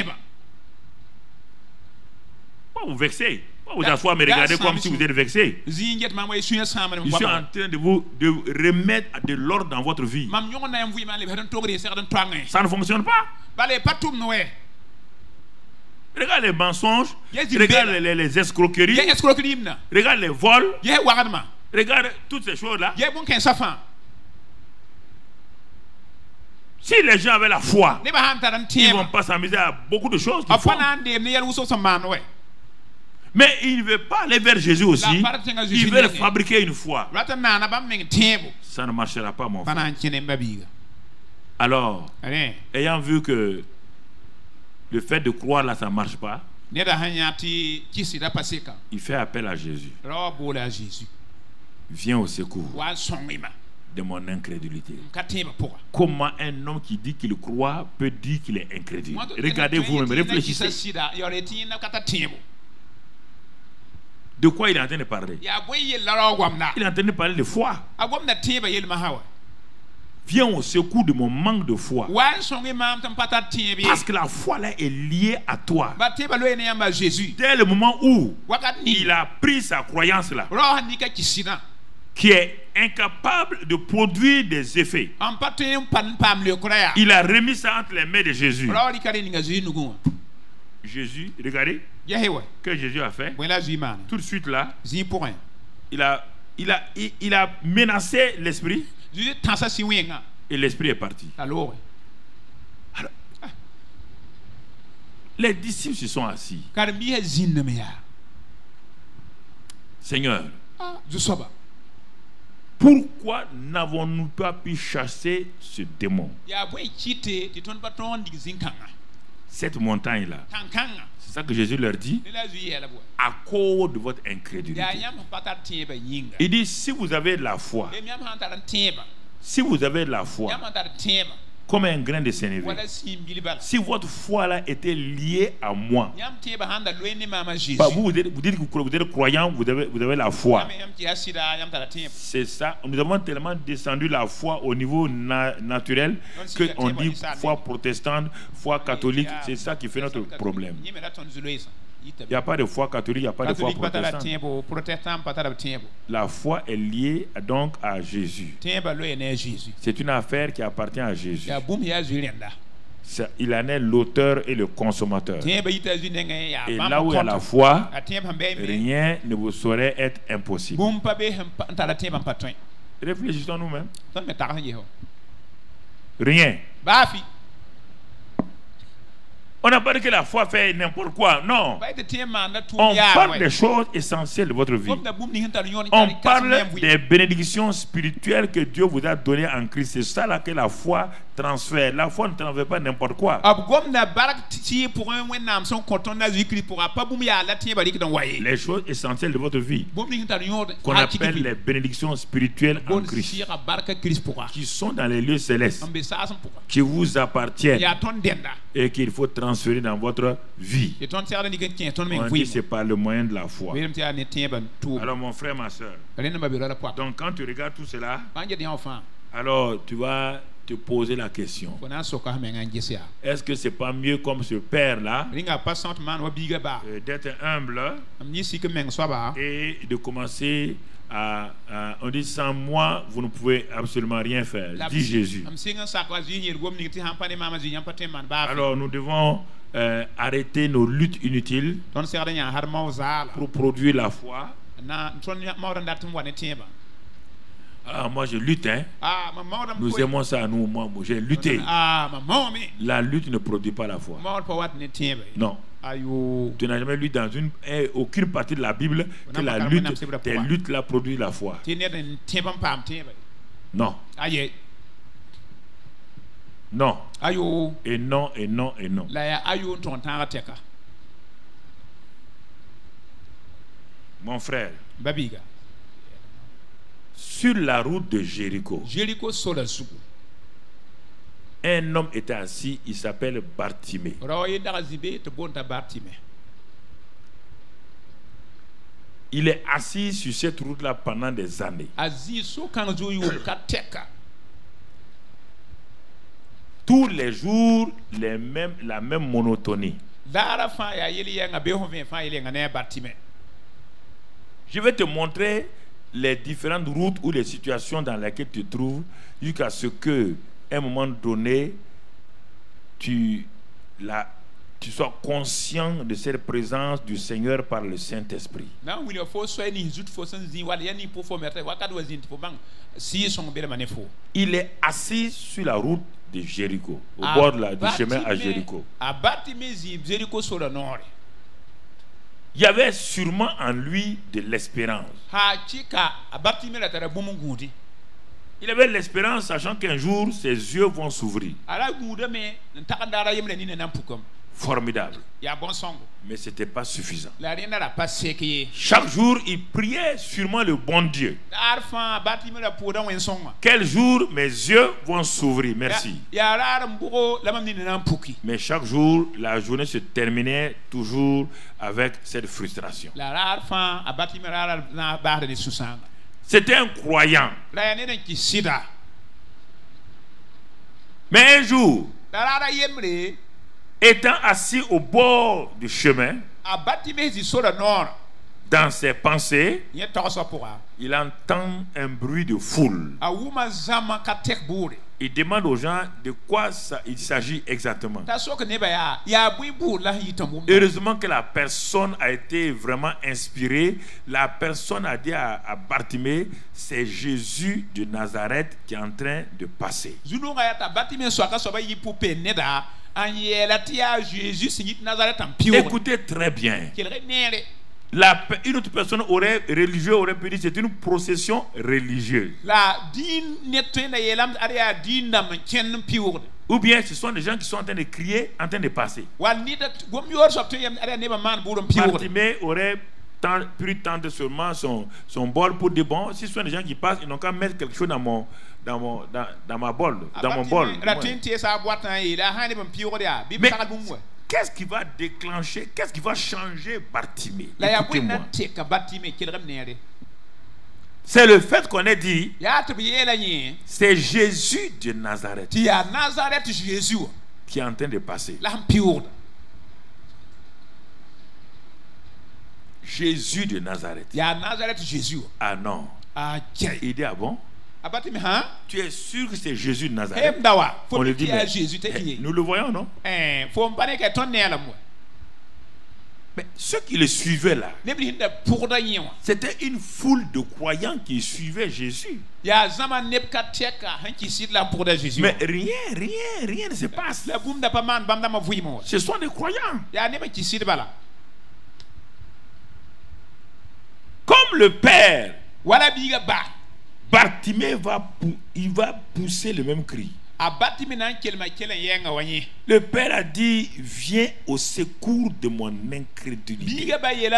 Pourquoi vous vexez? Vous asseoir me regarder comme si vous êtes vexé. Je suis en train de vous remettre de l'ordre dans votre vie. Ça ne fonctionne pas. Regarde les mensonges, regarde les escroqueries, regarde les vols, regarde toutes ces choses-là. Si les gens avaient la foi, ils ne vont pas s'amuser à beaucoup de choses qu'ils font. Mais ils ne veulent pas aller vers Jésus aussi. Ils veulent fabriquer une foi. Ça ne marchera pas, mon frère. Alors, ayant vu que le fait de croire là, ça ne marche pas, il fait appel à Jésus. Viens au secours de mon incrédulité. Comment un homme qui dit qu'il croit peut dire qu'il est incrédule? Regardez vous-même, réfléchissez. De quoi il est en train de parler? Il est en train de parler de foi. Viens au secours de mon manque de foi. Parce que la foi là est liée à toi. Dès le moment où il a pris sa croyance là, qui est incapable de produire des effets, il a remis ça entre les mains de Jésus. Jésus, regardez, que Jésus a fait, tout de suite là, il a menacé l'esprit et l'esprit est parti. Alors, les disciples se sont assis. Seigneur, pourquoi n'avons-nous pas pu chasser ce démon? Cette montagne-là, c'est ça que Jésus leur dit, à cause de votre incrédulité. Il dit, si vous avez de la foi, comme un grain de sénévé, si votre foi là était liée à moi, vous dites que vous êtes croyant, vous avez la foi. C'est ça. Nous avons tellement descendu la foi au niveau naturel qu'on dit foi protestante, foi catholique. C'est ça qui fait notre problème. Il n'y a pas de foi catholique, il n'y a pas de foi protestante. La foi est liée donc à Jésus. C'est une affaire qui appartient à Jésus. Il en est l'auteur et le consommateur. Et là où il y a la foi, rien ne vous saurait être impossible. Réfléchissons nous-mêmes. Rien. On n'a pas dit que la foi fait n'importe quoi, non. On parle des choses essentielles de votre vie. On parle des bénédictions spirituelles que Dieu vous a données en Christ. C'est ça là que la foi transfère. La foi ne transfère pas n'importe quoi. Les choses essentielles de votre vie, qu'on appelle les bénédictions spirituelles en Christ, qui sont dans les lieux célestes, qui vous appartiennent et qu'il faut transférer dans votre vie. On dit c'est par le moyen de la foi. Alors mon frère, ma soeur, donc quand tu regardes tout cela, alors tu vas te poser la question. Est-ce que c'est pas mieux comme ce père-là d'être humble et de commencer à on dit sans moi vous ne pouvez absolument rien faire, dit Jésus. Alors nous devons arrêter nos luttes inutiles pour produire la foi. Ah, moi je lutte, hein. Nous aimons ça, nous, moi j'ai lutté. La lutte ne produit pas la foi. Non. Tu n'as jamais lu dans aucune partie de la Bible que la lutte, tes luttes là produisent la foi. Non. Non. Et non, et non, et non. Mon frère, sur la route de Jéricho, un homme était assis, il s'appelle Bartimée. Il est assis sur cette route-là pendant des années. Tous les jours, la même monotonie. Je vais te montrer les différentes routes ou les situations dans lesquelles tu te trouves jusqu'à ce que, à un moment donné, tu sois conscient de cette présence du Seigneur par le Saint-Esprit. Il est assis sur la route de Jéricho, au bord du chemin à Jéricho. Il y avait sûrement en lui de l'espérance. Il avait l'espérance sachant qu'un jour ses yeux vont s'ouvrir. Formidable. Mais ce n'était pas suffisant. Chaque jour, il priait sûrement le bon Dieu. Quel jour mes yeux vont s'ouvrir? Merci. Mais chaque jour, la journée se terminait toujours avec cette frustration. C'était un croyant. Mais un jour, étant assis au bord du chemin, dans ses pensées, il entend un bruit de foule. Il demande aux gens de quoi il s'agit exactement. Heureusement que la personne a été vraiment inspirée. La personne a dit à Bartimée, c'est Jésus de Nazareth qui est en train de passer. Écoutez très bien. Une autre personne aurait pu dire c'est une procession religieuse. Ou bien ce sont des gens qui sont en train de crier, en train de passer. Bartimée aurait pu tendre seulement son bol pour dire bon, si ce sont des gens qui passent, ils n'ont qu'à mettre quelque chose dans mon bol. Mais qu'est-ce qui va déclencher, qu'est-ce qui va changer Bartimée? Écoutez-moi. C'est le fait qu'on ait dit c'est Jésus de Nazareth qui est en train de passer. Jésus de Nazareth. Ah non. Il dit ah bon? Tu es sûr que c'est Jésus de Nazareth? On le dit, nous le voyons, non? Mais ceux qui le suivaient là, c'était une foule de croyants qui suivaient Jésus. Mais rien ne se passe. Ce sont des croyants. Comme le Père, Bartimée va pousser le même cri. Le Père a dit, viens au secours de mon incrédulité.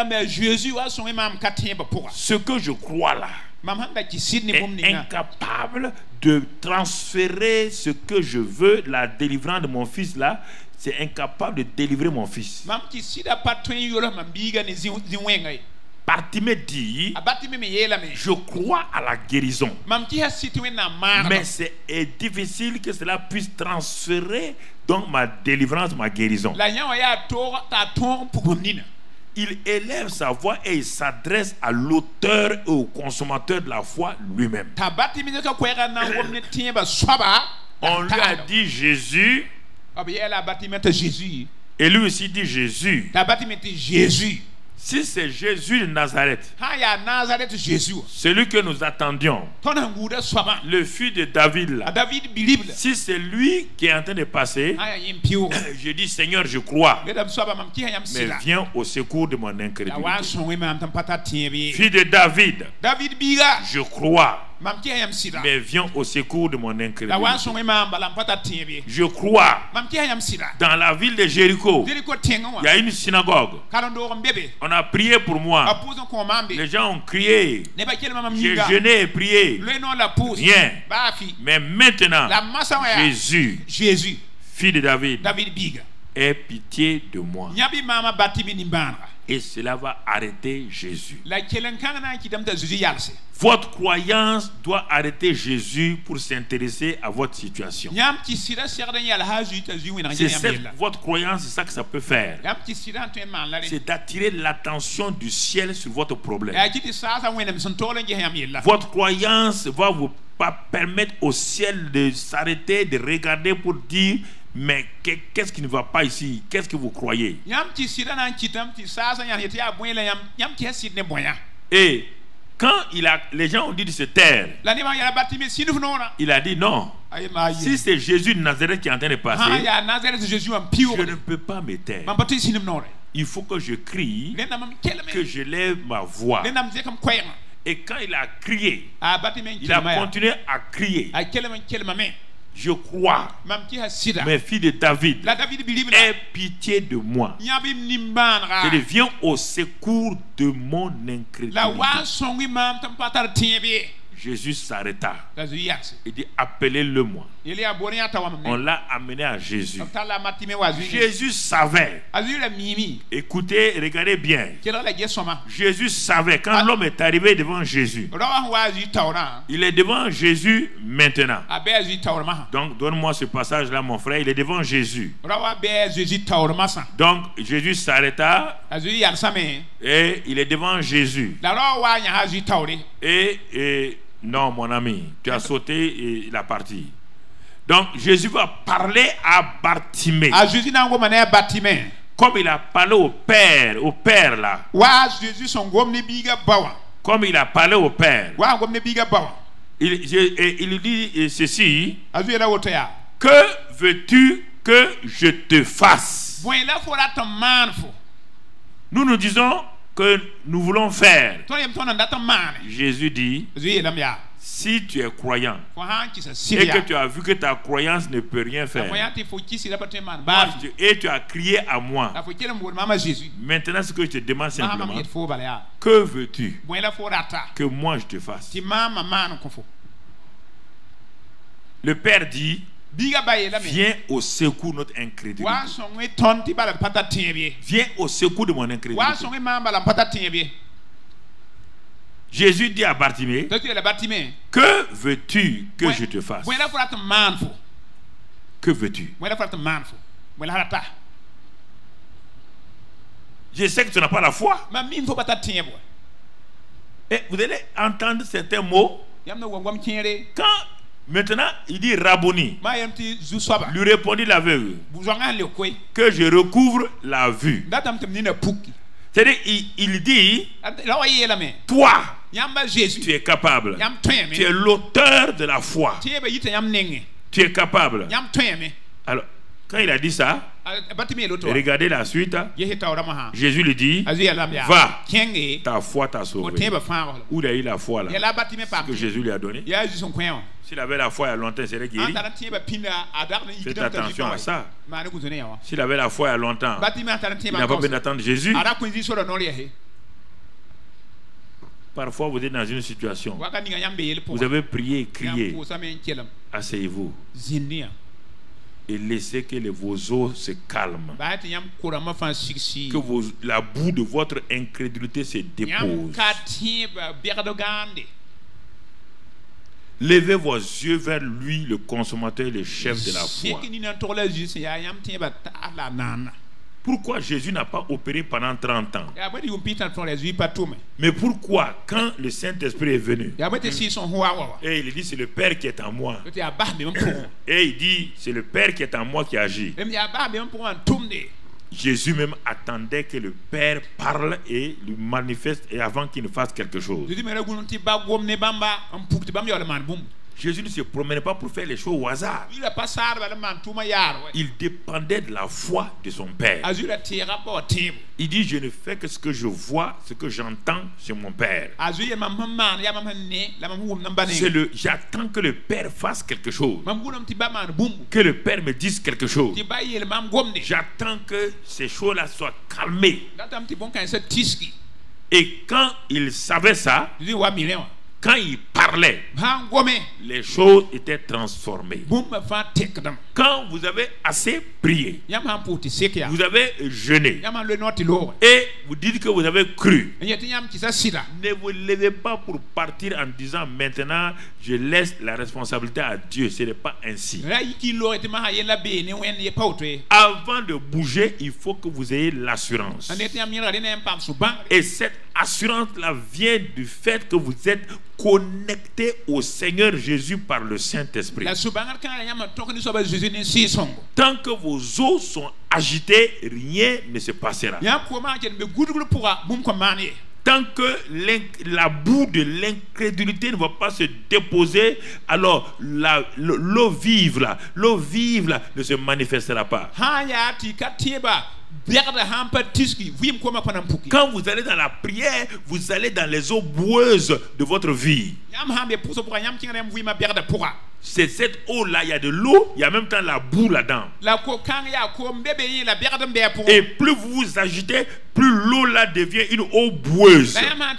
Ce que je crois là est incapable de transférer ce que je veux, la délivrance de mon fils là, c'est incapable de délivrer mon fils. Bartimée dit, je crois à la guérison. Mais c'est difficile que cela puisse transférer donc ma délivrance, ma guérison. Il élève sa voix et il s'adresse à l'auteur et au consommateur de la foi lui-même. On lui a dit Jésus. Et lui aussi dit Jésus. Si c'est Jésus de Nazareth, celui que nous attendions, le fils de David là, si c'est lui qui est en train de passer, je dis Seigneur, je crois, mais viens au secours de mon incrédulité. Fils de David, je crois, mais viens au secours de mon incrédulité. Je crois. Dans la ville de Jéricho, il y a une synagogue. On a prié pour moi. Les gens ont crié. J'ai jeûné et prié. Rien. Mais maintenant, Jésus, fils de David, aie pitié de moi. Et cela va arrêter Jésus. Votre croyance doit arrêter Jésus pour s'intéresser à votre situation. Votre croyance, c'est ça que ça peut faire. C'est d'attirer l'attention du ciel sur votre problème. Votre croyance va vous permettre au ciel de s'arrêter, de regarder pour dire: mais qu'est-ce qui ne va pas ici? Qu'est-ce que vous croyez? Et quand les gens ont dit de se taire, il a dit non. Si c'est Jésus de Nazareth qui est en train de passer, je ne peux pas me taire. Il faut que je crie, que je lève ma voix. Et quand il a crié, il a continué à crier. Je crois, mes filles de David, aie pitié de moi. Je viens au secours de mon incrédulité. Jésus s'arrêta. Il dit: appelez-le-moi. On l'a amené à Jésus. Jésus savait. Écoutez, regardez bien. Jésus savait quand l'homme est arrivé devant Jésus. Il est devant Jésus maintenant. Donc donne-moi ce passage là, mon frère. Il est devant Jésus. Donc Jésus s'arrêta et il est devant Jésus. Et non, mon ami, tu as sauté et il a parti. Donc Jésus va parler à Bartimée. Comme il a parlé au Père là. Comme il a parlé au Père. Il dit ceci: que veux-tu que je te fasse? Nous disons que nous voulons faire. Jésus dit: si tu es croyant et que tu as vu que ta croyance ne peut rien faire, et tu as crié à moi, maintenant ce que je te demande simplement, que veux-tu que moi je te fasse? Le Père dit: viens au secours de notre incrédulité. Viens au secours de mon incrédulité. Jésus dit à Bartimée: que veux-tu que je te fasse? Que veux-tu? Je sais que tu n'as pas la foi. Et vous allez entendre certains mots. Quand maintenant il dit Rabboni, lui répondit l'aveugle, que je recouvre la vue. C'est-à-dire il dit: toi, tu es capable. Tu es l'auteur de la foi. Tu es capable. Alors, quand il a dit ça, regardez la suite. Jésus lui dit: va, ta foi t'a sauvé. Où il a eu la foi là? Ce que Jésus lui a donné. S'il avait la foi il y a longtemps, il serait guéri. Faites attention à ça. S'il avait la foi il y a longtemps, il n'a pas besoin d'attendre Jésus. Parfois vous êtes dans une situation, vous avez prié, crié, asseyez-vous. et laissez que vos eaux se calment. Que la boue de votre incrédulité se dépose. Levez vos yeux vers lui, le consommateur et le chef de la foi. Pourquoi Jésus n'a pas opéré pendant 30 ans? Mais pourquoi, quand le Saint-Esprit est venu, et il dit c'est le Père qui est en moi, et il dit c'est le Père qui est en moi qui agit, Jésus même attendait que le Père parle et lui manifeste et avant qu'il ne fasse quelque chose. Jésus ne se promenait pas pour faire les choses au hasard. Il dépendait de la foi de son Père. Il dit, je ne fais que ce que je vois, ce que j'entends chez mon Père. J'attends que le Père fasse quelque chose. Que le Père me dise quelque chose. J'attends que ces choses-là soient calmées. Et quand il savait ça, quand il parlait, les choses étaient transformées. Quand vous avez assez prié, vous avez jeûné, et vous dites que vous avez cru, ne vous levez pas pour partir en disant maintenant je laisse la responsabilité à Dieu. Ce n'est pas ainsi. Avant de bouger, il faut que vous ayez l'assurance. Et cette assurance-là vient du fait que vous êtes connecté au Seigneur Jésus par le Saint-Esprit. Tant que vos os sont agités, rien ne se passera. Tant que la boue de l'incrédulité ne va pas se déposer, alors l'eau vive là ne se manifestera pas. Quand vous allez dans la prière, vous allez dans les eaux boueuses de votre vie. C'est cette eau-là, il y a de l'eau, il y a en même temps la boue là-dedans. Et plus vous vous agitez, plus l'eau-là devient une eau boueuse.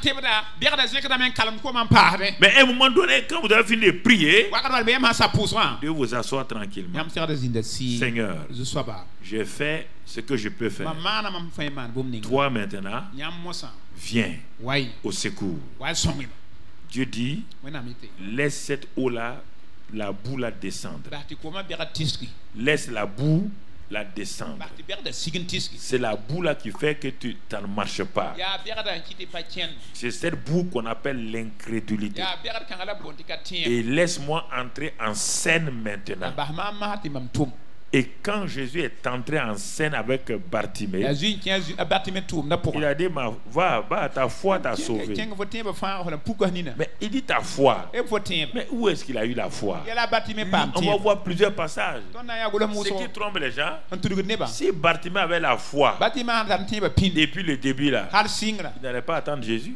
Mais à un moment donné, quand vous avez fini de prier, de vous asseoir tranquillement. Seigneur, j'ai fait ce que je peux faire. Toi maintenant, viens au secours. Dieu dit, laisse cette eau-là, la boue la descendre. Laisse la boue la descendre. C'est la boue là qui fait que tu n'en marches pas. C'est cette boue qu'on appelle l'incrédulité. Et laisse-moi entrer en scène maintenant. Et quand Jésus est entré en scène avec Bartimée, il a dit, va, ta foi t'a sauvé. Mais il dit ta foi. Mais où est-ce qu'il a eu la foi? On va voir plusieurs passages. Ce qui trompe les gens, si Bartimée avait la foi depuis le début là, il n'allait pas attendre Jésus.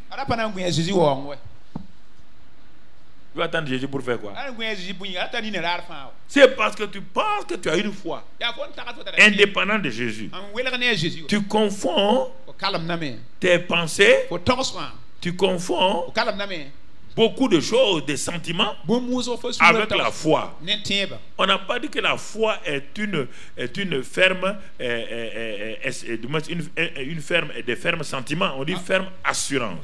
Tu vas attendre Jésus pour faire quoi? C'est parce que tu penses que tu as une foi indépendante de Jésus. Tu confonds tes pensées, tu confonds beaucoup de choses, des sentiments avec la foi. On n'a pas dit que la foi est une ferme, une ferme et des fermes sentiments. On dit ferme assurance.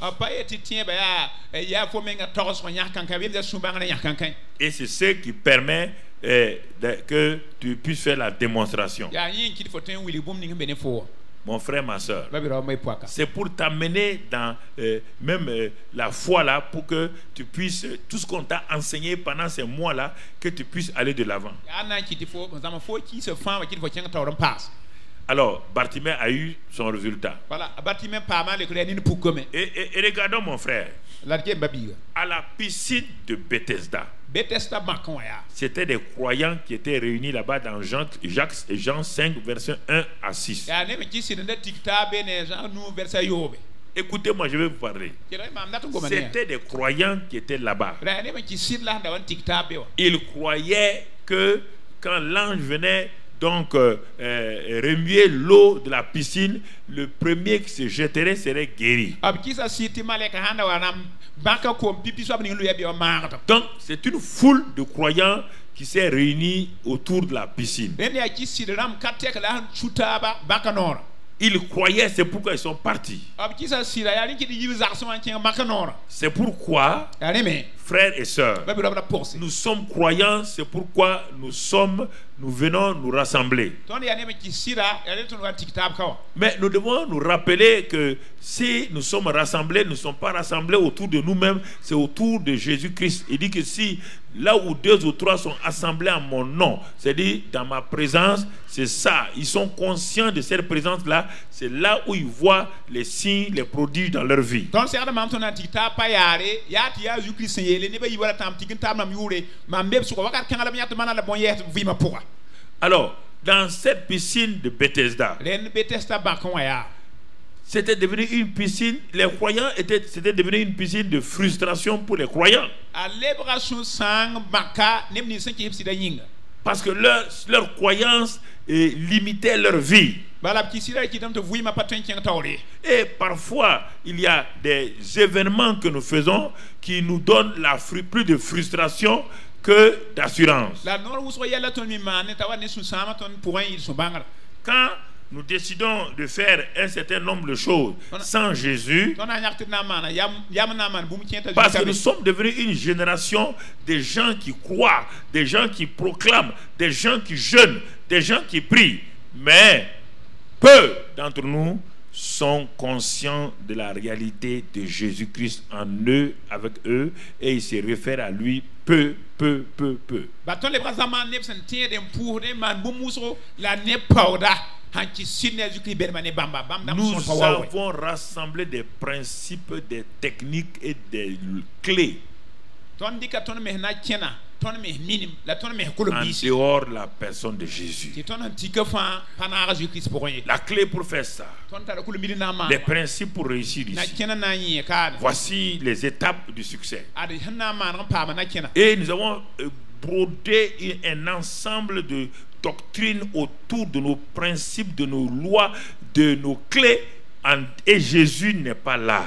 Et c'est ce qui permet que tu puisses faire la démonstration. Mon frère, ma soeur, c'est pour t'amener dans la foi là, pour que tu puisses, tout ce qu'on t'a enseigné pendant ces mois-là, que tu puisses aller de l'avant. Alors, Bartimée a eu son résultat. Et regardons mon frère. À la piscine de Bethesda, c'était des croyants qui étaient réunis là-bas dans Jean 5, verset 1 à 6. Écoutez-moi, je vais vous parler. C'était des croyants qui étaient là-bas. Ils croyaient que quand l'ange venait donc remuer l'eau de la piscine, le premier qui se jetterait serait guéri. Donc c'est une foule de croyants qui s'est réuni autour de la piscine. Ils croyaient, c'est pourquoi ils sont partis. C'est pourquoi, frères et sœurs, nous sommes croyants, c'est pourquoi nous venons nous rassembler. Mais nous devons nous rappeler que si nous sommes rassemblés, nous ne sommes pas rassemblés autour de nous-mêmes, c'est autour de Jésus-Christ. Il dit que si là où 2 ou 3 sont assemblés en mon nom, c'est-à-dire dans ma présence, c'est ça. Ils sont conscients de cette présence-là. C'est là où ils voient les signes, les prodiges dans leur vie. Alors, dans cette piscine de Bethesda, c'était devenu une piscine, les croyants c'était devenu une piscine de frustration pour les croyants. Parce que leur croyance limitait leur vie. Et parfois, il y a des événements que nous faisons qui nous donnent plus de frustration que d'assurance. Quand nous décidons de faire un certain nombre de choses sans Jésus, parce que nous sommes devenus une génération de gens qui croient, des gens qui proclament, des gens qui jeûnent, des gens qui prient, mais peu d'entre nous sont conscients de la réalité de Jésus-Christ en eux, avec eux, et ils se réfèrent à lui peu. Nous avons rassemblé des principes, des techniques et des clés en dehors de la personne de Jésus. La clé pour faire ça, les principes pour réussir ici. Voici les étapes du succès. Et nous avons brodé un ensemble de doctrines autour de nos principes, de nos lois, de nos clés. Et Jésus n'est pas là.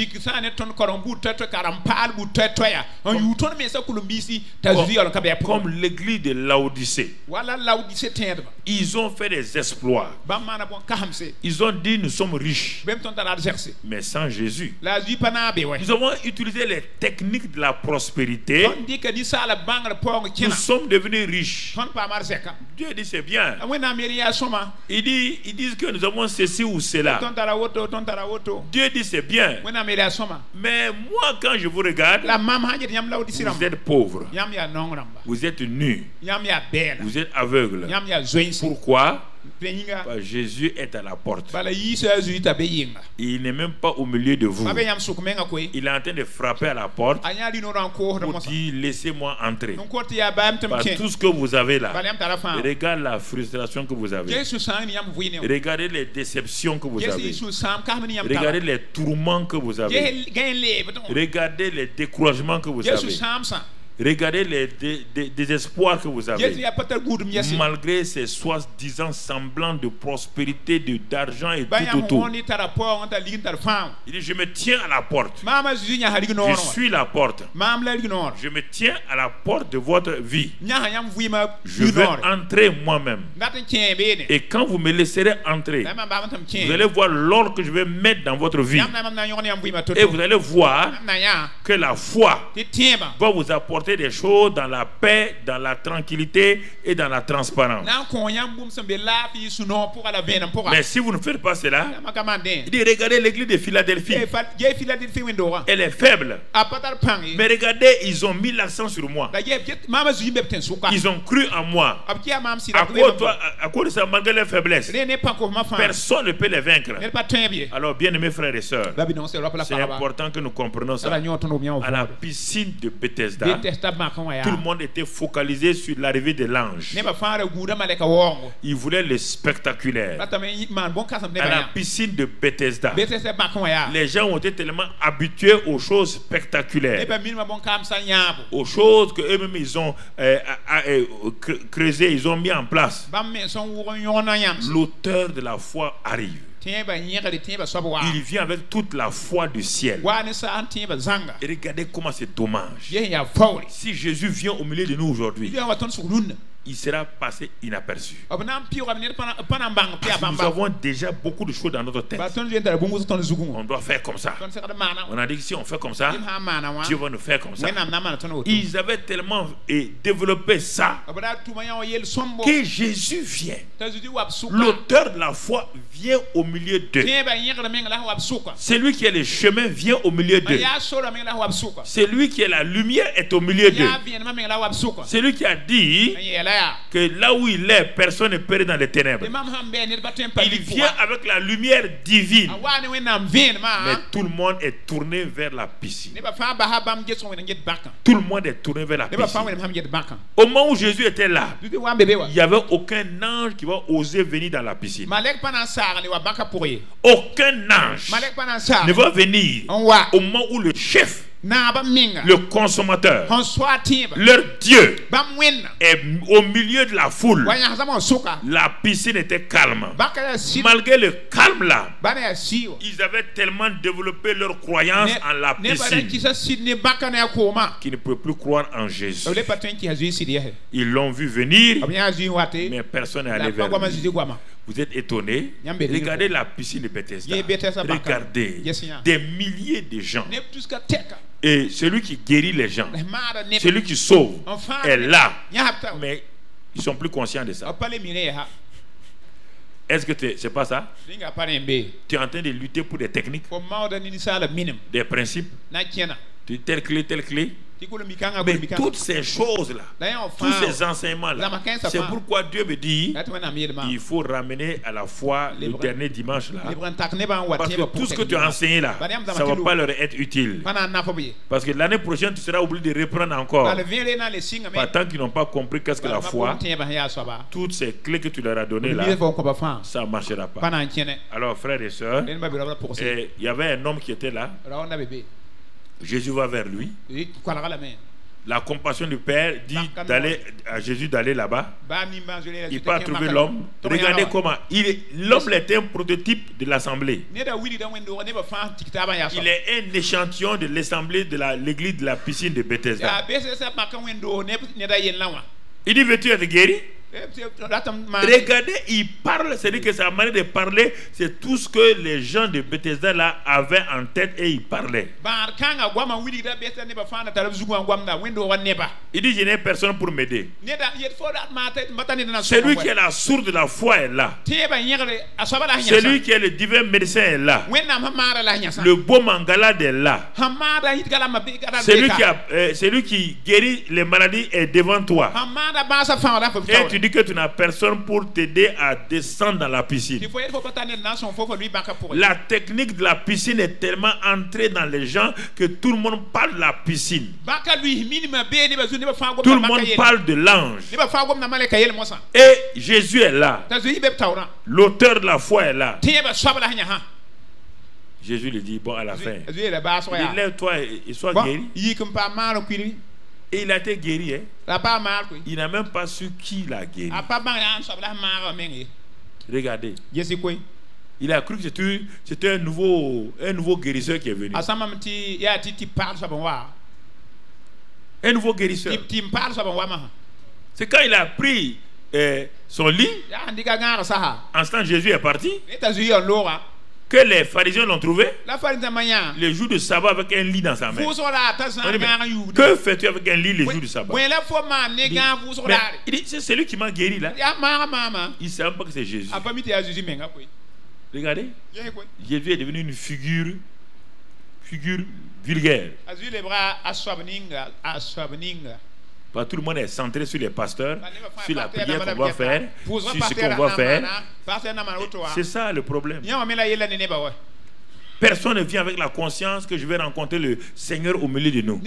Comme l'église de Laodicée. Ils ont fait des exploits. Ils ont dit nous sommes riches. Mais sans Jésus. Nous avons utilisé les techniques de la prospérité. Nous sommes devenus riches. Dieu dit c'est bien. Ils disent que nous avons ceci ou cela. Dieu dit c'est bien. Mais moi quand je vous regarde, vous êtes pauvres, vous êtes nus, vous êtes aveugles. Pourquoi? Jésus est à la porte. Il n'est même pas au milieu de vous. Il est en train de frapper à la porte pour dire laissez-moi entrer. Par tout ce que vous avez là, regarde la frustration que vous avez, regardez les déceptions que vous avez, regardez les tourments que vous avez, regardez les découragements que vous avez, regardez les désespoirs que vous avez. Malgré ces soi-disant semblants de prospérité, d'argent et tout autour. Il dit je me tiens à la porte. Je suis la porte. Je me tiens à la porte de votre vie. Je vais entrer moi-même. Et quand vous me laisserez entrer, vous allez voir l'or que je vais mettre dans votre vie. Et vous allez voir que la foi va vous apporter des choses dans la paix, dans la tranquillité et dans la transparence. Mais si vous ne faites pas cela, il dit regardez l'église de Philadelphie. Elle est faible. Mais regardez, ils ont mis l'accent sur moi. Ils ont cru en moi. À cause de ça, malgré leur faiblesse, personne ne peut les vaincre. Alors, bien aimés frères et sœurs, c'est important que nous comprenions ça. À la piscine de Bethesda, tout le monde était focalisé sur l'arrivée de l'ange. Il voulait le spectaculaire. À la piscine de Bethesda, les gens ont été tellement habitués aux choses spectaculaires, aux choses que eux-mêmes ils ont creusées, ils ont mis en place. L'auteur de la foi arrive. Il vient avec toute la foi du ciel. Et regardez comment c'est dommage. Si Jésus vient au milieu de nous aujourd'hui, il sera passé inaperçu. Nous avons déjà beaucoup de choses dans notre tête. On doit faire comme ça. On a dit que si on fait comme ça, Dieu va nous faire comme ça. Ils avaient tellement développé ça que Jésus vient. L'auteur de la foi vient au milieu d'eux. C'est lui qui est le chemin, vient au milieu d'eux. C'est lui qui est la lumière, est au milieu d'eux. C'est lui qui a dit que là où il est, personne ne périt dans les ténèbres. Il vient avec la lumière divine. Mais tout le monde est tourné vers la piscine. Tout le monde est tourné vers la piscine. Au moment où Jésus était là, il n'y avait aucun ange qui va oser venir dans la piscine. Aucun ange ne va venir au moment où le chef, le consommateur, leur Dieu, est au milieu de la foule. La piscine était calme. Malgré le calme là, ils avaient tellement développé leur croyance en la piscine qu'ils ne pouvaient plus croire en Jésus. Ils l'ont vu venir, mais personne n'est allé vers lui. Vous êtes étonnés? Regardez la piscine de Bethesda. Regardez des milliers de gens. Et celui qui guérit les gens, celui qui sauve, est là. Mais ils ne sont plus conscients de ça. Est-ce que c'est pas ça? Tu es en train de lutter pour des techniques, des principes, telle clé. Mais toutes ces choses-là, tous ces enseignements-là, c'est pourquoi Dieu me dit il faut ramener à la foi le dernier dimanche là. Parce que tout ce que tu as enseigné là, ça ne va pas leur être utile. Parce que l'année prochaine, tu seras obligé de reprendre encore. Tant qu'ils n'ont pas compris qu'est-ce que la foi, toutes ces clés que tu leur as données là, ça ne marchera pas. Alors, frères et sœurs, il y avait un homme qui était là. Jésus va vers lui. La compassion du Père dit à Jésus d'aller là-bas. Il part trouver l'homme. Regardez comment. L'homme était un prototype de l'assemblée. Il est un échantillon de l'assemblée de l'église de la piscine de Bethesda. Il dit, veux-tu être guéri? Regardez, il parle, c'est-à-dire que sa manière de parler, c'est tout ce que les gens de Bethesda là avaient en tête et ils parlaient. Il dit, je n'ai personne pour m'aider. Celui qui est la source de la foi est là. Celui qui est le divin médecin est là. Le beau mangalade est là. Celui qui guérit les maladies est devant toi. Et tu dis que tu n'as personne pour t'aider à descendre dans la piscine. La technique de la piscine est tellement entrée dans les gens que tout le monde parle de la piscine. Tout le monde parle de l'ange. Et Jésus est là. L'auteur de la foi est là. Jésus lui dit, bon, à la fin, il dit, lève-toi et sois guéri. Et il a été guéri. Il n'a même pas su qui l'a guéri. Regardez. Il a cru que c'était un nouveau guérisseur qui est venu. Un nouveau guérisseur. C'est quand il a pris son lit. En ce temps, Jésus est parti. Que les pharisiens l'ont trouvé le jour de sabbat avec un lit dans sa main. Que fais-tu avec un lit le jour du sabbat? Il dit, c'est celui qui m'a guéri là. Il ne savait pas que c'est Jésus. Regardez, Jésus est devenu une figure vulgaire. Tout le monde est centré sur les pasteurs, sur la prière qu'on va faire, sur ce qu'on va faire. C'est ça le problème. Personne ne vient avec la conscience que je vais rencontrer le Seigneur au milieu de nous.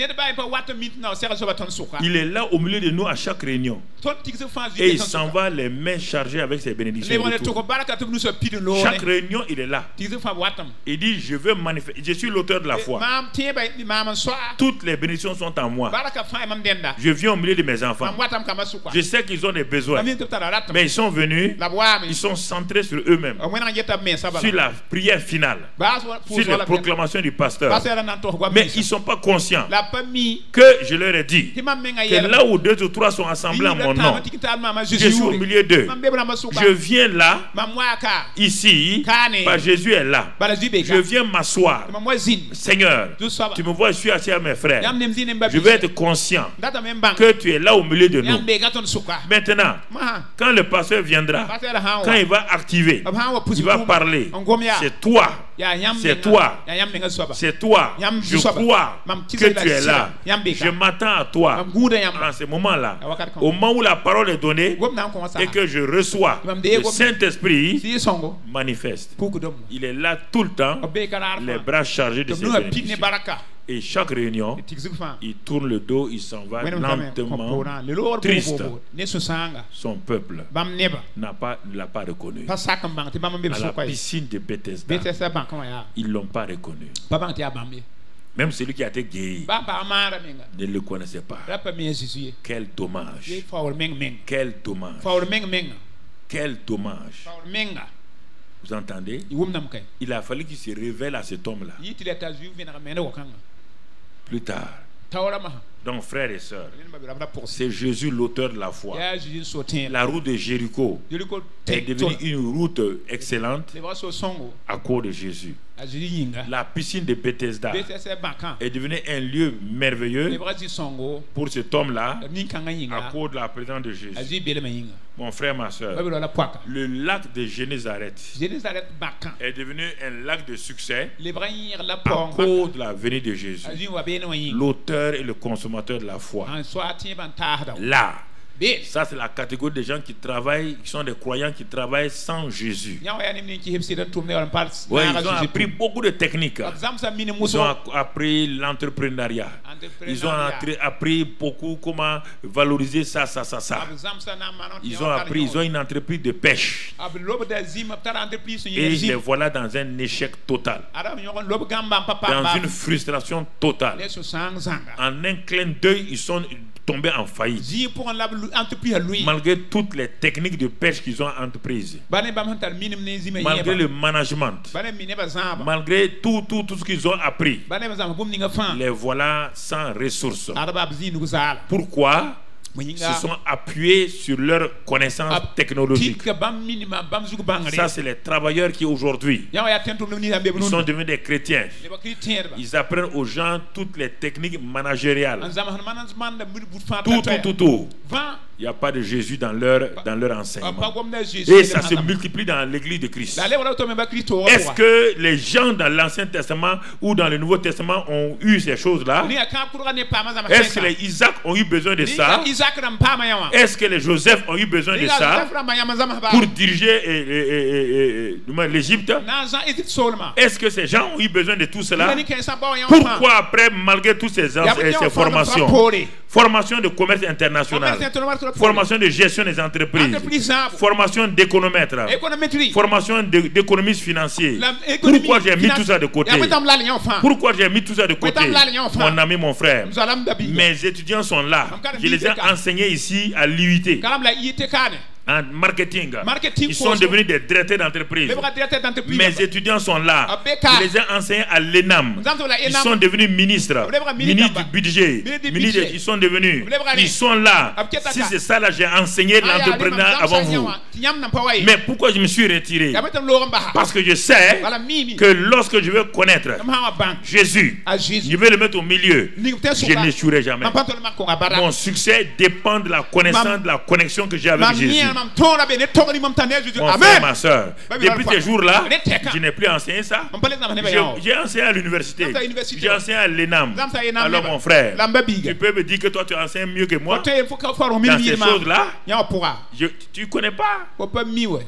Il est là au milieu de nous à chaque réunion. Et il s'en va les mains chargées avec ses bénédictions. Chaque réunion, il est là. Il dit, je veux manifester. Je suis l'auteur de la foi. Toutes les bénédictions sont en moi. Je viens au milieu de mes enfants. Je sais qu'ils ont des besoins. Mais ils sont venus, ils sont centrés sur eux-mêmes. Sur la prière finale. Sur la proclamation du pasteur. Mais ils ne sont pas conscients que je leur ai dit que là où 2 ou 3 sont assemblés en mon nom, je suis au milieu d'eux. Je viens là, ici, parce que Jésus est là. Je viens m'asseoir. Seigneur, tu me vois, je suis assis à mes frères. Je vais être conscient que tu es là au milieu de nous. Maintenant, quand le pasteur viendra, quand il va activer, il va parler, c'est toi. C'est toi. C'est toi. Je crois que tu es là. Je m'attends à toi. En ce moment-là, au moment où la parole est donnée et que je reçois, le Saint-Esprit manifeste. Il est là tout le temps, les bras chargés de ses bénédictions. Et chaque réunion, il tourne le dos, il s'en va lentement, triste. Son peuple ne l'a pas reconnu. À la piscine de Bethesda, ils ne l'ont pas reconnu. Même celui qui a été guéri ne le connaissait pas. Quel dommage. Quel dommage. Quel dommage. Vous entendez? Il a fallu qu'il se révèle à cet homme-là. Plus tard. Donc, frères et sœurs, c'est Jésus l'auteur de la foi. La route de Jéricho est devenue une route excellente à cause de Jésus. La piscine de Bethesda est devenue un lieu merveilleux pour cet homme-là à cause de la présence de Jésus. Mon frère, ma soeur, le lac de Génézareth est devenu un lac de succès à cause de la venue de Jésus, l'auteur et le consommateur de la foi. Là, ça c'est la catégorie des gens qui travaillent, qui sont des croyants qui travaillent sans Jésus. Ils ont appris beaucoup de techniques. Ils ont appris l'entrepreneuriat. Ils ont appris beaucoup comment valoriser ça. Ils ont appris, ils ont une entreprise de pêche. Et les voilà dans un échec total. Dans une frustration totale. En un clin d'œil, ils sont tombés en faillite. Malgré toutes les techniques de pêche qu'ils ont entreprises. Malgré le management. Malgré tout ce qu'ils ont appris. Les voilà sans ressources. Pourquoi? Ils se sont appuyés sur leur connaissance technologique. Ça, c'est les travailleurs qui aujourd'hui, ils sont devenus des chrétiens. Ils apprennent aux gens toutes les techniques managériales. Tout. Il n'y a pas de Jésus dans leur enseignement. Et ça se multiplie dans l'église de Christ. Est-ce que les gens dans l'Ancien Testament ou dans le Nouveau Testament ont eu ces choses-là? Est-ce que les Isaac ont eu besoin de ça? Est-ce que les Joseph ont eu besoin de ça pour diriger l'Égypte? Est-ce que ces gens ont eu besoin de tout cela? Pourquoi après, malgré toutes ces formations de commerce international, formation de gestion des entreprises, formation d'économètre, formation d'économistes financiers, pourquoi j'ai mis tout ça de côté? Pourquoi j'ai mis tout ça de côté? Mon ami, mon frère, mes étudiants sont là. Je les ai enseignés ici à l'UIT. En marketing. Ils sont devenus des directeurs d'entreprise. Mes étudiants sont là. Je les ai enseignés à l'ENAM. Ils sont devenus ministres du budget. Ils sont devenus. Ils sont là. Si c'est ça là, j'ai enseigné l'entrepreneuriat avant vous. Mais pourquoi je me suis retiré? Parce que je sais que lorsque je vais connaître Jésus, je vais le mettre au milieu. Je n'échouerai jamais. Mon succès dépend de la connaissance, de la connexion que j'ai avec Jésus. Mon frère, ma soeur, depuis ces jours-là, je n'ai plus enseigné ça. J'ai enseigné à l'université. J'ai enseigné à l'ENAM. Alors mon frère, tu peux me dire que toi tu enseignes mieux que moi dans ces choses-là? Tu ne connais pas?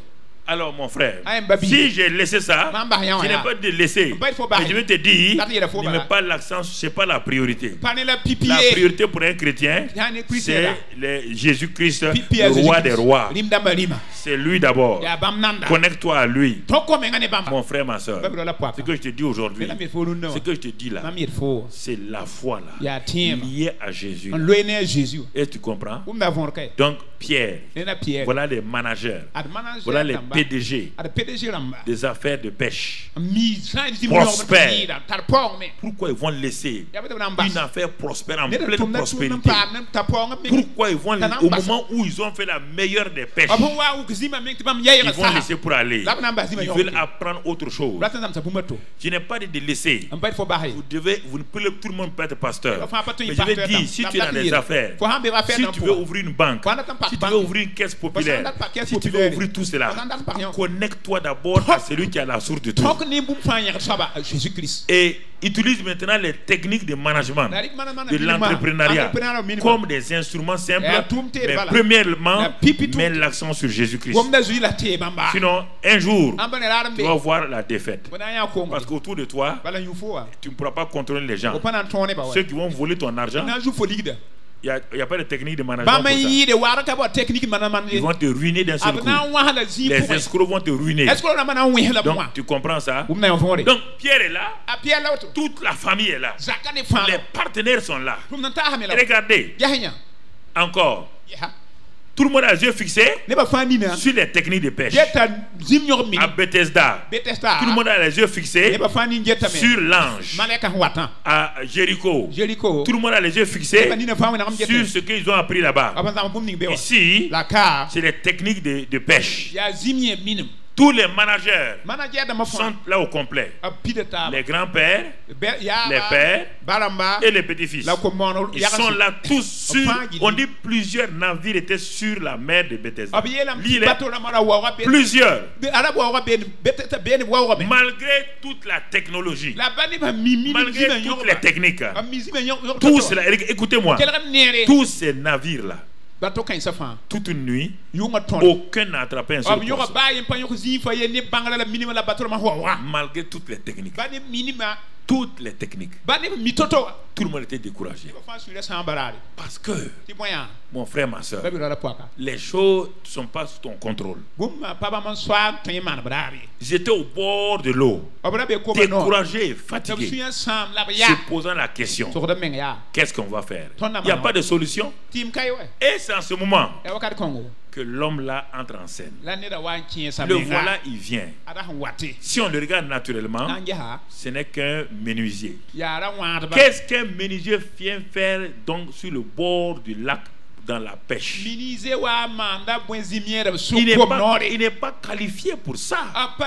Alors mon frère, si j'ai laissé ça, je n'ai pas de laisser. Mais je vais te dire, ne mets pas l'accent, c'est pas la priorité. La priorité pour un chrétien, c'est Jésus-Christ, le roi des rois. C'est lui d'abord. Connecte-toi à lui. Mon frère, ma soeur, ce que je te dis aujourd'hui, ce que je te dis là, c'est la foi là, liée à Jésus. Et tu comprends? Donc Pierre, voilà les managers, voilà les PDG des affaires de pêche prospères. Pourquoi ils vont laisser une affaire prospère en pleine prospérité? Pourquoi ils vont, au moment où ils ont fait la meilleure des pêches, ils vont laisser pour aller? Ils veulent apprendre autre chose. Je n'ai pas de laisser. Vous ne pouvez, tout le monde peut être pasteur. Mais je vais dire, si tu es dans des affaires, si tu veux ouvrir une banque, si tu veux ouvrir une caisse populaire, si tu veux ouvrir tout cela, connecte-toi d'abord à celui qui a la source de tout. Et utilise maintenant les techniques de management, de l'entrepreneuriat, comme des instruments simples. Mais premièrement, mets l'accent sur Jésus-Christ. Sinon, un jour, tu vas voir la défaite. Parce qu'autour de toi, tu ne pourras pas contrôler les gens. Ceux qui vont voler ton argent, il n'y a pas de technique de management pour ça. Ils vont te ruiner d'un seul coup. Les escrocs vont te ruiner. Donc tu comprends ça? Donc Pierre est là. Toute la famille est là. Les partenaires sont là. Regardez. Encore. Tout le monde a les yeux fixés sur les techniques de pêche. À Bethesda, tout le monde a les yeux fixés sur l'ange. À Jéricho, tout le monde a les yeux fixés sur ce qu'ils ont appris là-bas. Ici, c'est les techniques de pêche. Tous les managers sont là au complet. Les grands-pères, les pères et les petits-fils. Ils sont là tous sur... On dit plusieurs navires étaient sur la mer de Bethesda. Plusieurs. Malgré toute la technologie, malgré toutes les techniques, tous cela, écoutez-moi, tous ces navires-là, toute une nuit, aucun n'a attrapé un seul poisson. Malgré toutes les techniques. Toutes les techniques. Tout le monde était découragé. Parce que, mon frère, ma soeur, les choses ne sont pas sous ton contrôle. J'étais au bord de l'eau, découragé et fatigué, se posant la question, qu'est-ce qu'on va faire? Il n'y a pas de solution. Et c'est en ce moment que l'homme là entre en scène. Le voilà, il vient. Si on le regarde naturellement, ce n'est qu'un menuisier. Qu'est-ce qu'un menuisier vient faire donc sur le bord du lac dans la pêche? Il n'est pas qualifié pour ça.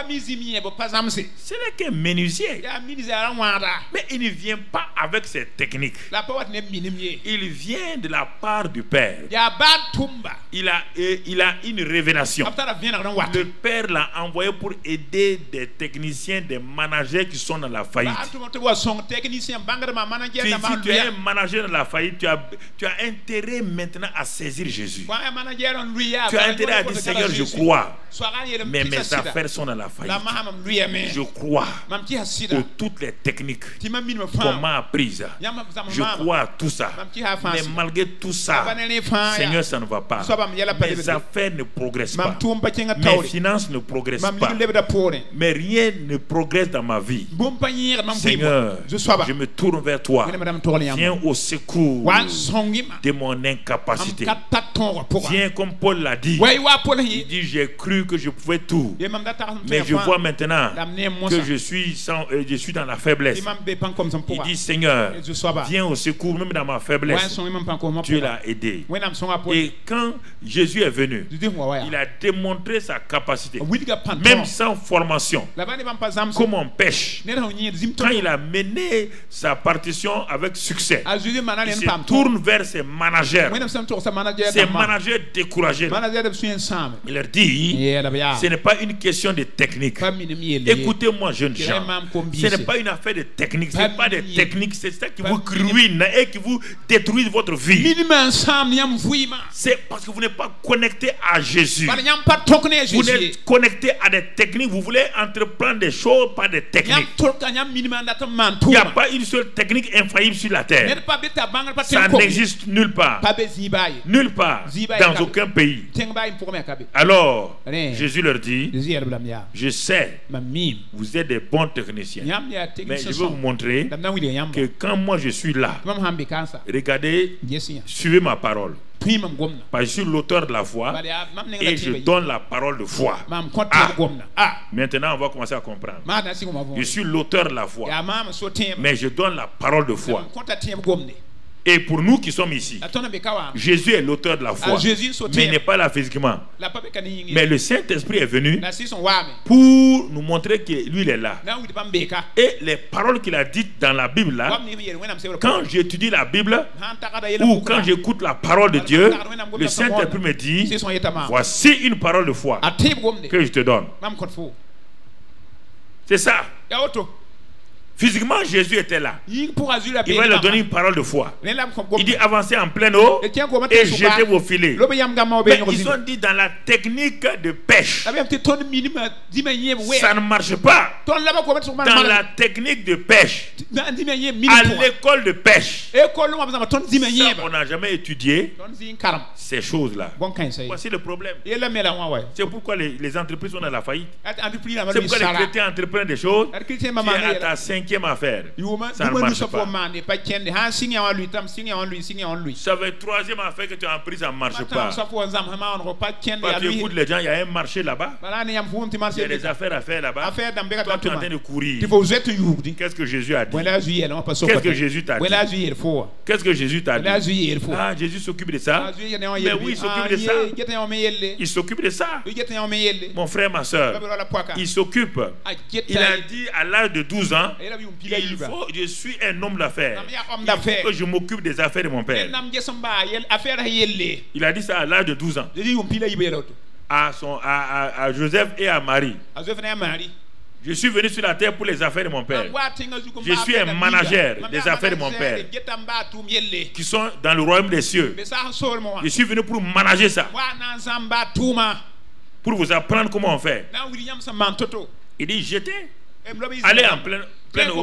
Ce n'est qu'un menuisier. Mais il ne vient pas avec ses techniques. Il vient de la part du Père. Il a une révélation. Le Père l'a envoyé pour aider des techniciens, des managers qui sont dans la faillite. Si tu es un manager dans la faillite, tu as intérêt maintenant à saisir Jésus. Tu as intérêt à dire, Seigneur, je crois, mais mes affaires sont dans la faillite. Je crois que toutes les techniques qu'on m'a apprises, je crois à tout ça. Mais malgré tout ça, Seigneur, ça ne va pas. Mes affaires ne progressent pas. Mes finances ne progressent pas. Mais rien ne progresse dans ma vie. Seigneur, je me tourne vers toi. Viens au secours de mon incapacité. Viens comme Paul l'a dit. Il dit, j'ai cru que je pouvais tout, mais je vois maintenant que je suis dans la faiblesse. Il dit, Seigneur, viens au secours même dans ma faiblesse. Dieu l'a aidé. Et quand Jésus est venu, il a démontré sa capacité, même sans formation. Comme on pêche, quand il a mené sa partition avec succès, il se tourne vers ses managers Ces managers découragés, il leur dit, ce n'est pas une question de technique. Écoutez-moi, jeunes gens, ce n'est pas une affaire de technique. Ce n'est pas des techniques, c'est ça qui vous ruine et qui vous détruit votre vie. C'est parce que vous n'êtes pas connecté à Jésus. Vous êtes connecté à des techniques. Vous voulez entreprendre des choses par des techniques. Il n'y a pas une seule technique infaillible sur la terre. Ça n'existe nulle part. Nulle part. Dans aucun pays. Alors, Jésus leur dit, je sais, vous êtes des bons techniciens. Mais je vais vous montrer que quand moi je suis là, regardez, suivez ma parole. Parce que je suis l'auteur de la foi et je donne la parole de foi. Maintenant on va commencer à comprendre. Je suis l'auteur de la foi, mais je donne la parole de foi. Et pour nous qui sommes ici, Jésus est l'auteur de la foi, mais il n'est pas là physiquement. Mais le Saint-Esprit est venu pour nous montrer que lui il est là. Et les paroles qu'il a dites dans la Bible là, quand j'étudie la Bible ou quand j'écoute la parole de Dieu, le Saint-Esprit me dit, voici une parole de foi que je te donne. C'est ça. Physiquement, Jésus était là. Il va leur donner une parole de foi. Il dit avancez en pleine eau et jetez vos filets. Mais ils ont dit dans la technique de pêche. Ça ne marche pas. Dans la technique de pêche, à l'école de pêche, ça, on n'a jamais étudié ces choses-là. Voici le problème. C'est pourquoi les entreprises sont dans la faillite. C'est pourquoi les chrétiens entreprennent des choses. Tu es à ta 5e affaire. Ça ne marche pas. Ça va être 3e affaire que tu as pris, ça ne marche pas. Quand tu écoutes les gens, il y a un marché là-bas. Il y a des affaires à faire là-bas. Toi, tu es en train de courir. Qu'est-ce que Jésus a dit? Qu'est-ce que Jésus t'a dit? Qu'est-ce que Jésus t'a dit? Ah, Jésus s'occupe de ça. Mais oui, il s'occupe de ça. Il s'occupe de ça. Mon frère, ma soeur, il s'occupe. Il a dit à l'âge de 12 ans, je suis un homme d'affaires. Il faut que je m'occupe des affaires de mon père. Il a dit ça à l'âge de 12 ans. À Joseph et à Marie. Je suis venu sur la terre pour les affaires de mon père. Je suis un manager des affaires de mon père qui sont dans le royaume des cieux. Je suis venu pour manager ça, pour vous apprendre comment on fait. Il dit jetez, allez en pleine eau.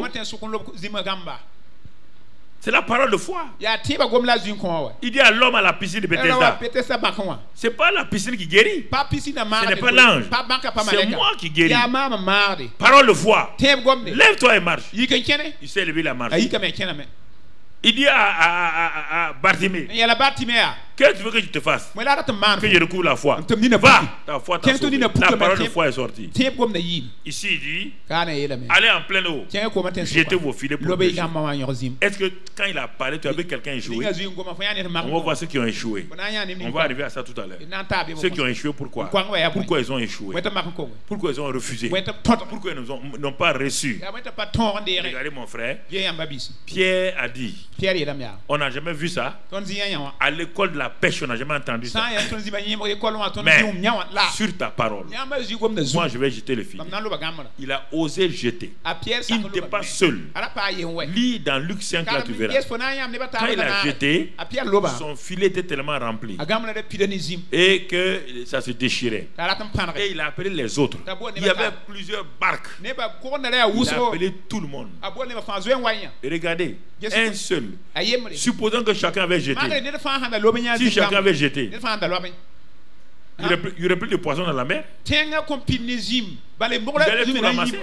C'est la parole de foi. Il dit à l'homme à la piscine de Bethesda, c'est pas la piscine qui guérit. Ce n'est pas l'ange. C'est moi qui guéris. Parole de foi. Lève-toi et marche. Il s'est levé, la marche. Il dit à Bartimée, qu'est-ce que tu veux que je te fasse? Que je recouvre la foi. Va, ta foi t'a sauvé. La parole de foi est sortie. Ici il dit, allez en pleine eau, jetez vos filets pour pêcher. Est-ce que quand il a parlé, tu as vu quelqu'un échouer? On va voir ceux qui ont échoué. On va arriver à ça tout à l'heure. Ceux qui ont échoué, pourquoi? Pourquoi ils ont échoué? Pourquoi ils ont refusé? Pourquoi ils n'ont pas reçu? Regardez mon frère, Pierre a dit, on n'a jamais vu ça. À l'école de la pêche, on n'a jamais entendu ça. Mais sur ta parole, moi je vais jeter le filet. Il a osé jeter. Il n'était pas seul. Lis dans Luc 5, là tu verras. Quand il a jeté, son filet était tellement rempli et que ça se déchirait. Et il a appelé les autres. Il y avait plusieurs barques. Il a appelé tout le monde. Et regardez, un seul. Supposons que chacun avait jeté. Si chacun avait jeté, il n'y aurait plus de poissons dans la mer. Vous allez tout ramasser.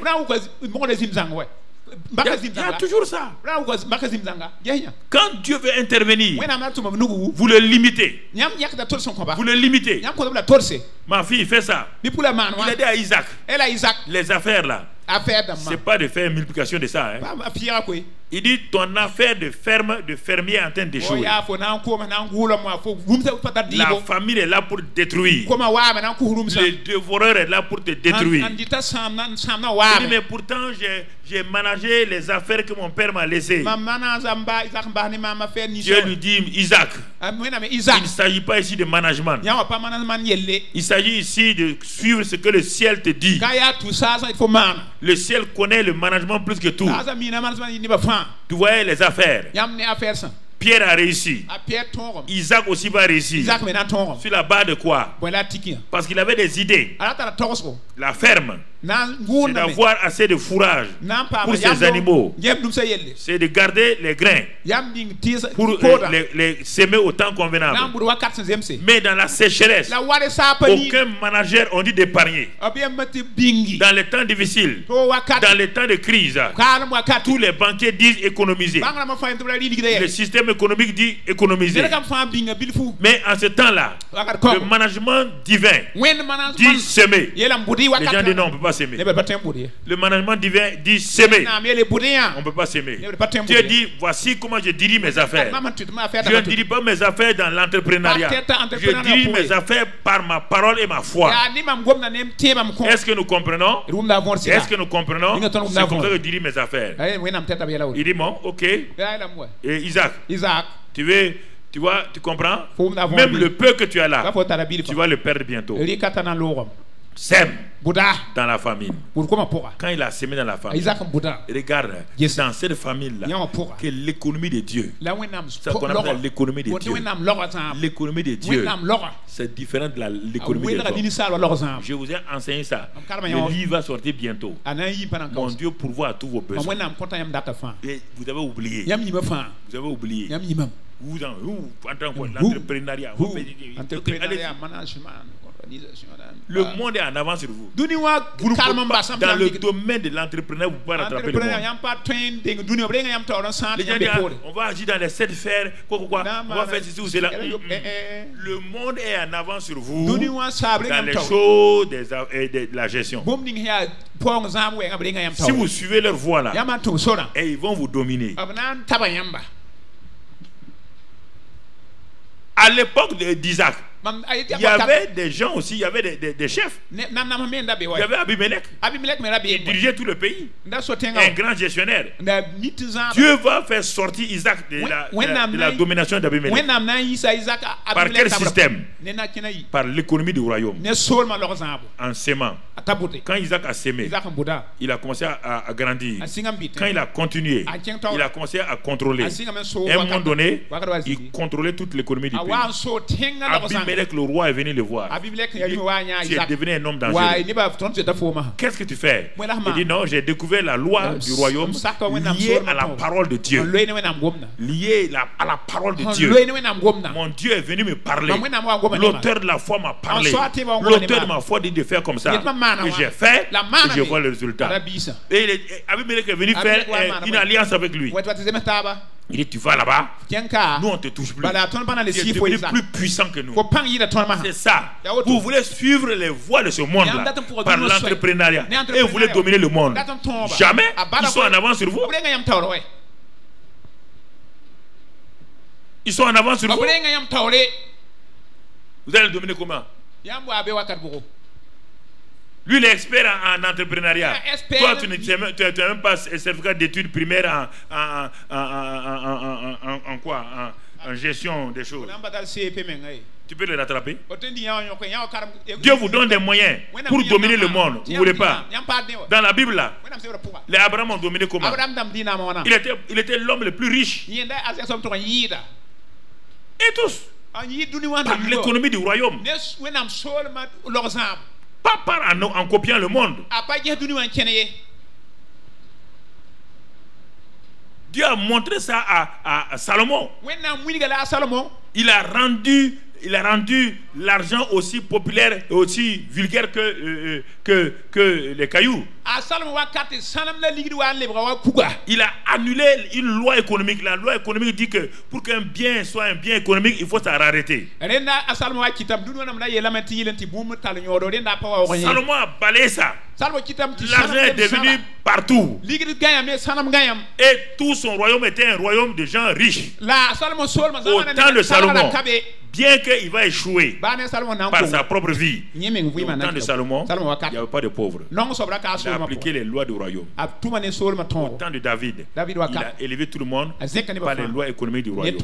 Il y a toujours ça. Quand Dieu veut intervenir, vous le limitez. Vous le limitez. Ma fille fait ça. Il a dit à Isaac, les affaires là, c'est pas de faire une multiplication de ça. Il dit ton affaire de fermier est en train d'échouer. La famille est là pour te détruire. Le dévoreur est là pour te détruire. Il dit mais pourtant j'ai managé les affaires que mon père m'a laissées. Dieu lui dit Isaac, il ne s'agit pas ici de management. Il s'agit ici de suivre ce que le ciel te dit. Le ciel connaît le management plus que tout. Tu voyais les affaires. Pierre a réussi. Isaac aussi va réussir. Sur la base de quoi? Parce qu'il avait des idées. La ferme, c'est d'avoir assez de fourrage pour ses animaux. C'est de garder les grains pour les semer au temps convenable. Mais dans la sécheresse, aucun manager on dit d'épargner. Dans les temps difficiles, dans les temps de crise, tous les banquiers disent économiser. Le système économique dit économiser. Mais en ce temps-là, le management divin dit semer. Les gens disent non, on ne peut pas s'aimer. Le management divin dit s'aimer. On ne peut pas s'aimer. Dieu dit voici comment je dirige mes affaires. Je ne dirige pas mes affaires dans l'entrepreneuriat. Je dirige mes affaires par ma parole et ma foi. Est-ce que nous comprenons? Est-ce que nous comprenons? C'est comme ça que je dirige mes affaires. Il dit bon, ok. Et Isaac, tu comprends? Même le peu que tu as là, tu vas le perdre bientôt. Sème dans la famine. Quand il a sémé dans la famine, regarde dans cette famille-là que l'économie de Dieu, c'est ce qu'on appelle l'économie de Dieu. L'économie de Dieu, c'est différent de l'économie de Dieu. Je vous ai enseigné ça. Le livre va sortir bientôt. Mon Dieu pourvoit à tous vos besoins. Et vous avez oublié. Vous avez oublié. Vous en tant que l'entrepreneuriat, le monde est en avance sur vous. Dans le domaine de l'entrepreneuriat, vous pouvez rattraper le monde. Les gens disent, on va agir dans les 7 fers, on va faire ceci ou cela. Le monde est en avance sur vous dans les choses de la gestion. Si vous suivez leur voie là, et ils vont vous dominer. À l'époque d'Isaac, il y avait des gens aussi, il y avait des chefs. Il y avait Abimelech. Il dirigeait tout le pays. Un grand gestionnaire. Dieu va faire sortir Isaac de la domination d'Abimelech. Par quel système? Par l'économie du royaume. En sémant. Quand Isaac a sémé, il a commencé à grandir. Quand il a continué, il a commencé à contrôler. À un moment donné, il contrôlait toute l'économie du pays. Abimelech, le roi, est venu le voir. Il dit, tu es devenu un homme dangereux. Qu'est-ce que tu fais? Il dit non, j'ai découvert la loi du royaume liée à la parole de Dieu. Liée à la parole de Dieu. Mon Dieu est venu me parler. L'auteur de la foi m'a parlé. L'auteur de ma foi dit de faire comme ça. Et j'ai fait et je vois le résultat. Et Abimelech est venu faire une alliance avec lui. Il dit tu vas là-bas, nous on ne te touche plus. Tu es devenu plus puissant que nous. C'est ça. Vous voulez suivre les voies de ce monde-là par l'entrepreneuriat et vous voulez dominer le monde. Jamais ils sont en avance sur vous. Ils sont en avance sur vous. Vous allez le dominer comment? Lui, il est expert en entrepreneuriat. Toi, tu n'as même pas un certificat d'études primaires en quoi? En gestion des choses. Tu peux le rattraper. Dieu vous donne des moyens pour dominer le monde. Vous ne voulez pas? Dans la Bible, là, les Abraham ont dominé comment? Il était l'homme le plus riche. Et tous. Par l'économie du royaume. Pas en copiant le monde. Dieu a montré ça à Salomon. Il a rendu il a rendu l'argent aussi populaire et aussi vulgaire que les cailloux. Il a annulé une loi économique. La loi économique dit que pour qu'un bien soit un bien économique, il faut sa rareté. Salomon a balayé ça. L'argent est devenu partout. Et tout son royaume était un royaume de gens riches. Au temps de Salomon, bien qu'il va échouer par sa propre vie, au temps de Salomon, il n'y avait pas de pauvres. Il a appliqué les lois du royaume. Au temps de David, il a élevé tout le monde par les lois économiques du royaume.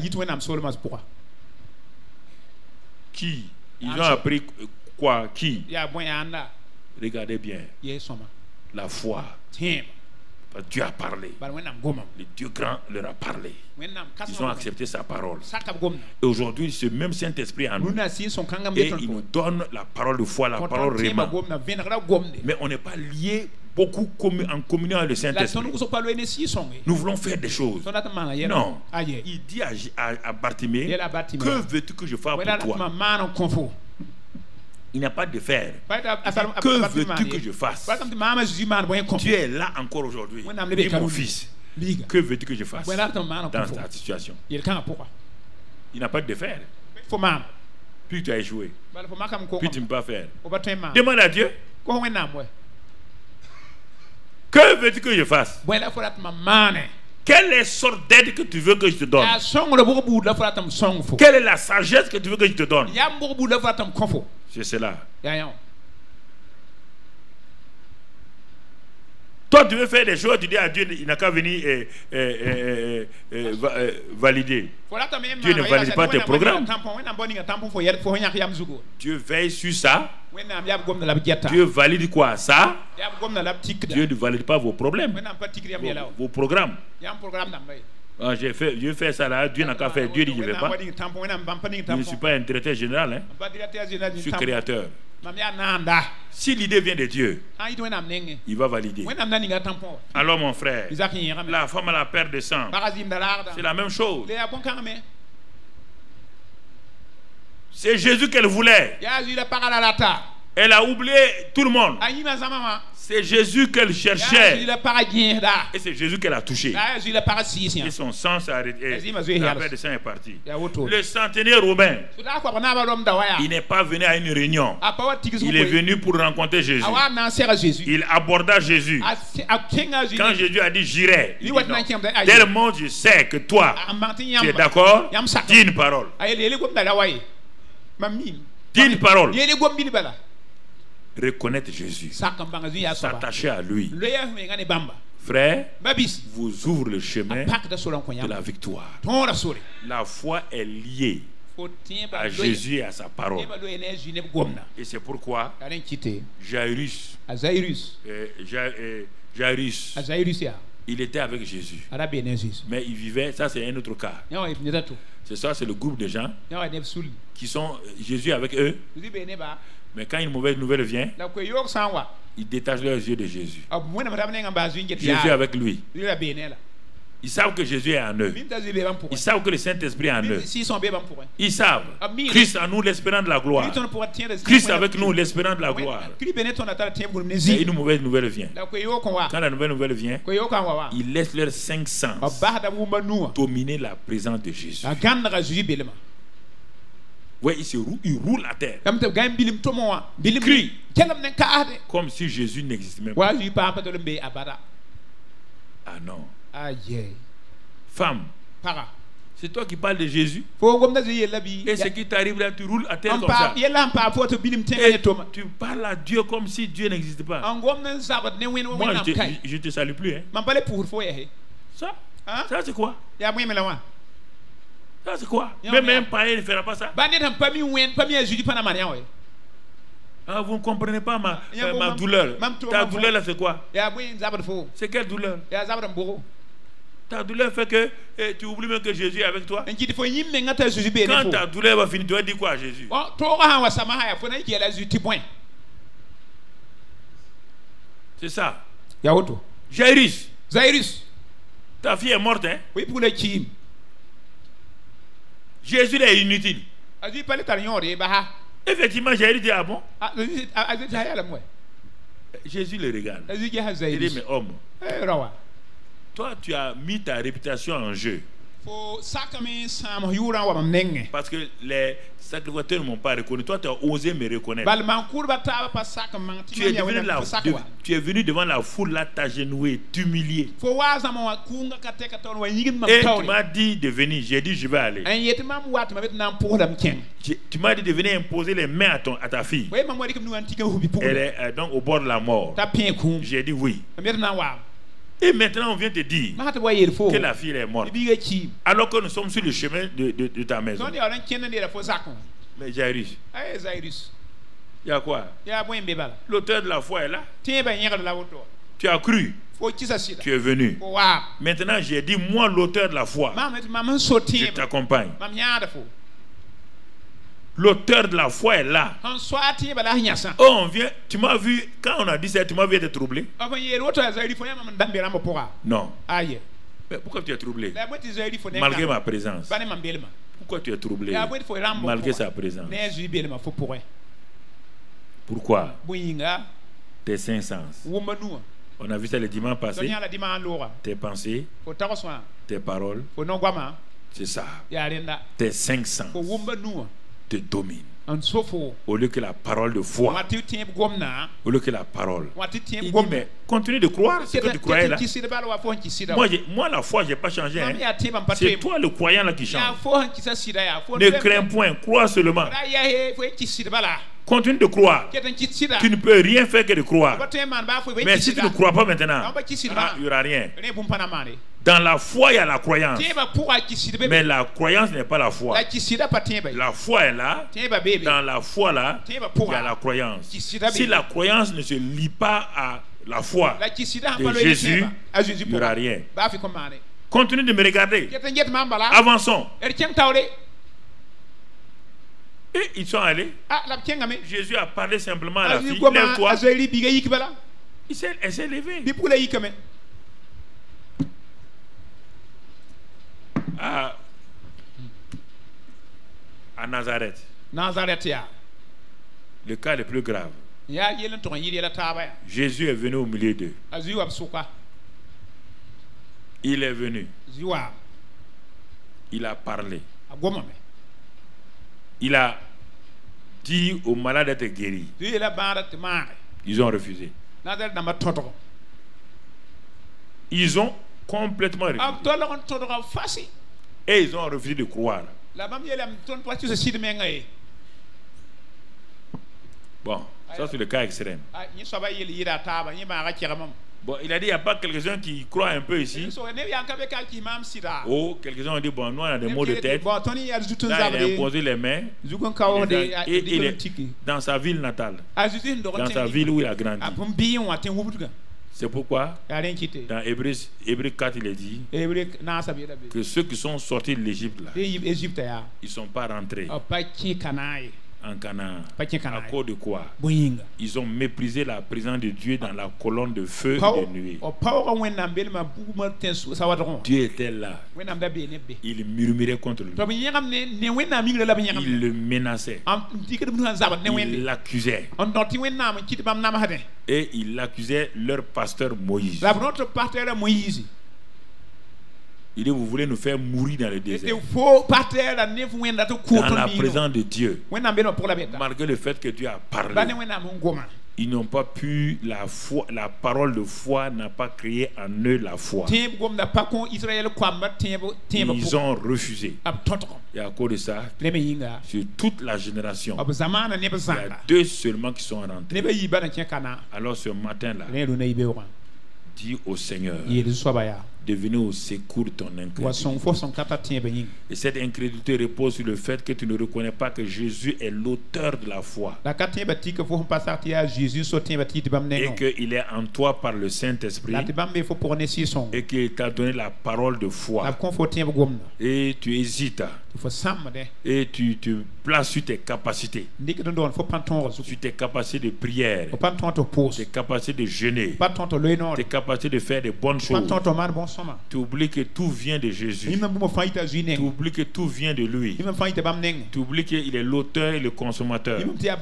Qui? Ils ont appris quoi? Qui? Regardez bien. La foi. Dieu a parlé. Le Dieu grand leur a parlé. Ils ont accepté sa parole. Et aujourd'hui, ce même Saint-Esprit en nous. Et il nous donne la parole de foi, la parole réma. Mais on n'est pas lié beaucoup en communion avec le Saint-Esprit. Nous voulons faire des choses. Non. Il dit à Bartimée, que veux-tu que je fasse pour toi? Il n'y a pas de faire. Que veux-tu que je fasse? Tu es là encore aujourd'hui. Dis mon fils, que veux-tu que je fasse dans cette situation? Il n'a pas de faire. Puis tu as échoué. Puis tu ne peux pas faire. Demande à Dieu. Que veux-tu que je fasse? Quelle est la sorte d'aide que tu veux que je te donne? Quelle est la sagesse que tu veux que je te donne? C'est cela. Toi, tu veux faire des choses, tu dis à Dieu, il n'a qu'à venir valider. Dieu ne valide pas tes programmes. Dieu veille sur ça. Dieu valide quoi? Ça. Dieu ne valide pas vos problèmes, vos programmes. Je vais faire ça là, Dieu n'a qu'à faire. Dieu dit je ne vais pas. Je ne suis pas un directeur général, hein. Je suis créateur. Si l'idée vient de Dieu, il va valider. Alors mon frère, la femme à la perte de sang, c'est la même chose. C'est Jésus qu'elle voulait. Elle a oublié tout le monde. C'est Jésus qu'elle cherchait. Et c'est Jésus qu'elle a touché. Et son sang s'est arrêté. La perte de sang est partie. Le centenaire romain, il n'est pas venu à une réunion. Il est venu pour rencontrer Jésus. Il aborda Jésus. Quand Jésus a dit j'irai, tellement je sais que toi, tu es d'accord, dis une parole. Dis une parole. Reconnaître Jésus, s'attacher à lui. Frère, vous ouvre le chemin de la victoire. La foi est liée à Jésus et à sa parole. Et c'est pourquoi Jairus, il était avec Jésus. Mais il vivait, ça c'est un autre cas. C'est ça, c'est le groupe de gens qui sont Jésus avec eux. Mais quand une mauvaise nouvelle vient, ils détachent leurs yeux de Jésus. Jésus est avec lui. Ils savent que Jésus est en eux. Ils savent que le Saint-Esprit est en eux. Ils savent. Christ en nous, l'espérant de la gloire. Christ avec nous, l'espérant de la gloire. Et une mauvaise nouvelle vient. Quand la nouvelle nouvelle vient, ils laissent leurs 5 sens dominer la présence de Jésus. Oui, il roule à terre. Crie. Comme si Jésus n'existait même pas. Ah non. Femme, c'est toi qui parles de Jésus. Et ce qui t'arrive là, tu roules à terre comme ça. Et tu parles à Dieu comme si Dieu n'existait pas. Moi, je ne te salue plus. Hein. Ça c'est quoi? Ça c'est quoi? Même un païen ne fera pas ça. Ah, vous ne comprenez pas ma douleur. Ta douleur là c'est quoi? C'est quelle douleur? Ta douleur fait que tu oublies même que Jésus est avec toi. Quand ta douleur va finir, tu vas dire quoi à Jésus? C'est ça. Jairus, ta fille est morte, hein? Jésus est inutile. Effectivement, j'ai dit, ah bon? Jésus le regarde. Il dit, mais homme, toi tu as mis ta réputation en jeu. Parce que les sacrificateurs ne m'ont pas reconnu. Toi, tu as osé me reconnaître. Tu es venu devant la foule, là, t'agenouiller, t'humilier. Et tu m'as dit de venir. J'ai dit, je vais aller. Tu m'as dit de venir imposer les mains à ta fille. Elle est donc au bord de la mort. J'ai dit oui. Et maintenant on vient te dire que la fille est morte, alors que nous sommes sur le chemin de ta maison. Mais Jairus, il y a quoi? L'auteur de la foi est là. Tu as cru, tu es venu. Maintenant j'ai dit, moi l'auteur de la foi, je t'accompagne. L'auteur de la foi est là. Oh, on vient, tu m'as vu, quand on a dit ça, tu m'as vu être troublé? Non. Mais pourquoi tu es troublé? Malgré ma présence. Pourquoi tu es troublé? Malgré sa présence. Pourquoi? Tes cinq sens. On a vu ça le dimanche passé. Tes pensées, tes paroles, c'est ça. Tes cinq sens te domine. Au lieu que la parole de foi, au lieu que la parole, il dit, mais continue de croire ce que tu croyais là. Moi la foi, je n'ai pas changé, hein. C'est toi le croyant là qui change. Ne crains point, crois seulement. Continue de croire. Tu ne peux rien faire que de croire. Mais si tu ne crois pas maintenant, il n'y aura rien. Dans la foi, il y a la croyance. Mais la croyance n'est pas la foi. La foi est là. Dans la foi là, il y a la croyance. Si la croyance ne se lie pas à la foi de Jésus, il n'y aura rien. Continue de me regarder. Avançons. Et ils sont allés. Jésus a parlé simplement à la fille. Lève-toi. Elle s'est levée. À Nazareth. Le cas le plus grave. Jésus est venu au milieu d'eux. Il est venu. Il a parlé. Il a dit aux malades d'être guéris. Ils ont refusé. Ils ont complètement refusé. Et ils ont refusé de croire. Bon, ça c'est le cas extrême. Bon, il a dit, il n'y a pas quelques-uns qui croient un peu ici. Oh, quelques-uns ont dit, bon, nous on a des maux de tête. Là, il a imposé les mains. Et il est dans sa ville natale. Dans sa ville où il a grandi. C'est pourquoi, dans Hébreux 4, il est dit que ceux qui sont sortis de l'Égypte, ils ne sont pas rentrés en Canaan. À cause de quoi? Ils ont méprisé la présence de Dieu dans la colonne de feu et de nuée. Dieu était là. Il murmurait contre lui. Il le menaçait. Il l'accusait. Et il accusait leur pasteur Moïse. Il dit, vous voulez nous faire mourir dans le désert. Dans la présence de Dieu. Malgré le fait que Dieu a parlé. Ils n'ont pas pu, la parole de foi n'a pas créé en eux la foi. Ils ont refusé. Et à cause de ça, sur toute la génération, il y a 2 seulement qui sont rentrés. Alors ce matin-là, dis au Seigneur de venir au secours de ton incrédulité. Et cette incrédulité repose sur le fait que tu ne reconnais pas que Jésus est l'auteur de la foi. Et qu'il est en toi par le Saint-Esprit. Et qu'il t'a donné la parole de foi. Et tu hésites. Et tu te places sur tes capacités. Sur tes capacités de prière. Tes capacités de jeûner. Tes capacités de faire des bonnes choses. Tu oublies que tout vient de Jésus. Tu oublies que tout vient de lui. Tu oublies qu'il est l'auteur et le consommateur.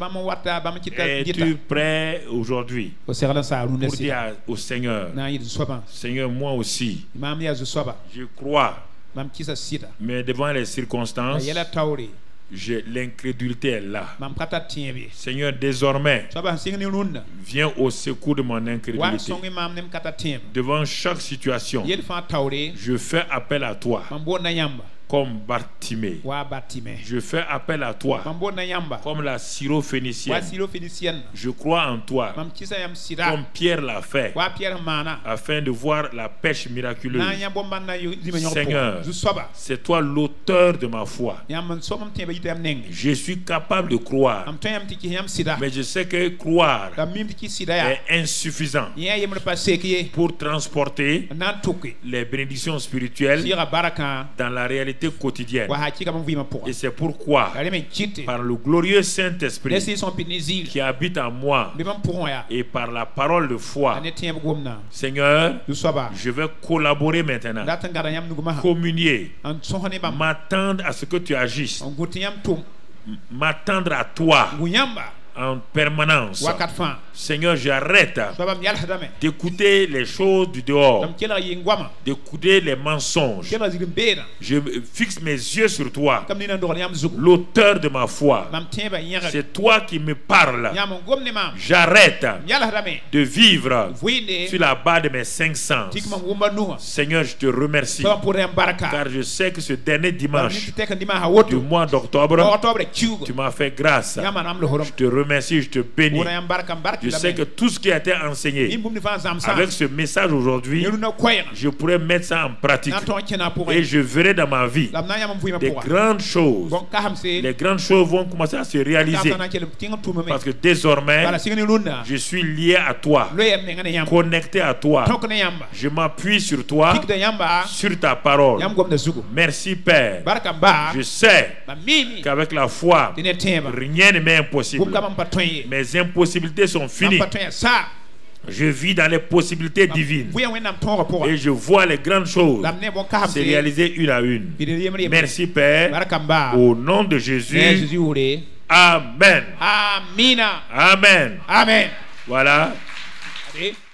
Es-tu prêt aujourd'hui pour dire au Seigneur, Seigneur, moi aussi, je crois, mais devant les circonstances, l'incrédulité est là. Seigneur, désormais, viens au secours de mon incrédulité. Devant chaque situation, je fais appel à toi. Comme Bartimée. Je fais appel à toi. Comme la syrophénicienne. Je crois en toi. Comme Pierre l'a fait. Afin de voir la pêche miraculeuse. Seigneur, c'est toi l'auteur de ma foi. Je suis capable de croire. Mais je sais que croire est insuffisant pour transporter les bénédictions spirituelles dans la réalité quotidienne. Et c'est pourquoi, par le glorieux Saint-Esprit qui habite en moi et par la parole de foi, Seigneur, je vais collaborer maintenant, communier, m'attendre à ce que tu agisses, m'attendre à toi en permanence. Seigneur, j'arrête d'écouter les choses du dehors, d'écouter les mensonges. Je fixe mes yeux sur toi, l'auteur de ma foi. C'est toi qui me parles. J'arrête de vivre sur la base de mes 5 sens. Seigneur, je te remercie, car je sais que ce dernier dimanche du mois d'octobre, tu m'as fait grâce. Je te remercie, je te bénis. Je sais que tout ce qui a été enseigné avec ce message aujourd'hui, je pourrais mettre ça en pratique. Et je verrai dans ma vie des grandes choses. Les grandes choses vont commencer à se réaliser. Parce que désormais, je suis lié à toi, connecté à toi. Je m'appuie sur toi, sur ta parole. Merci Père. Je sais qu'avec la foi, rien ne m'est impossible. Mes impossibilités sont finies. Je vis dans les possibilités divines et je vois les grandes choses se réaliser une à une. Merci Père, au nom de Jésus. Amen. Amen. Amen. Voilà.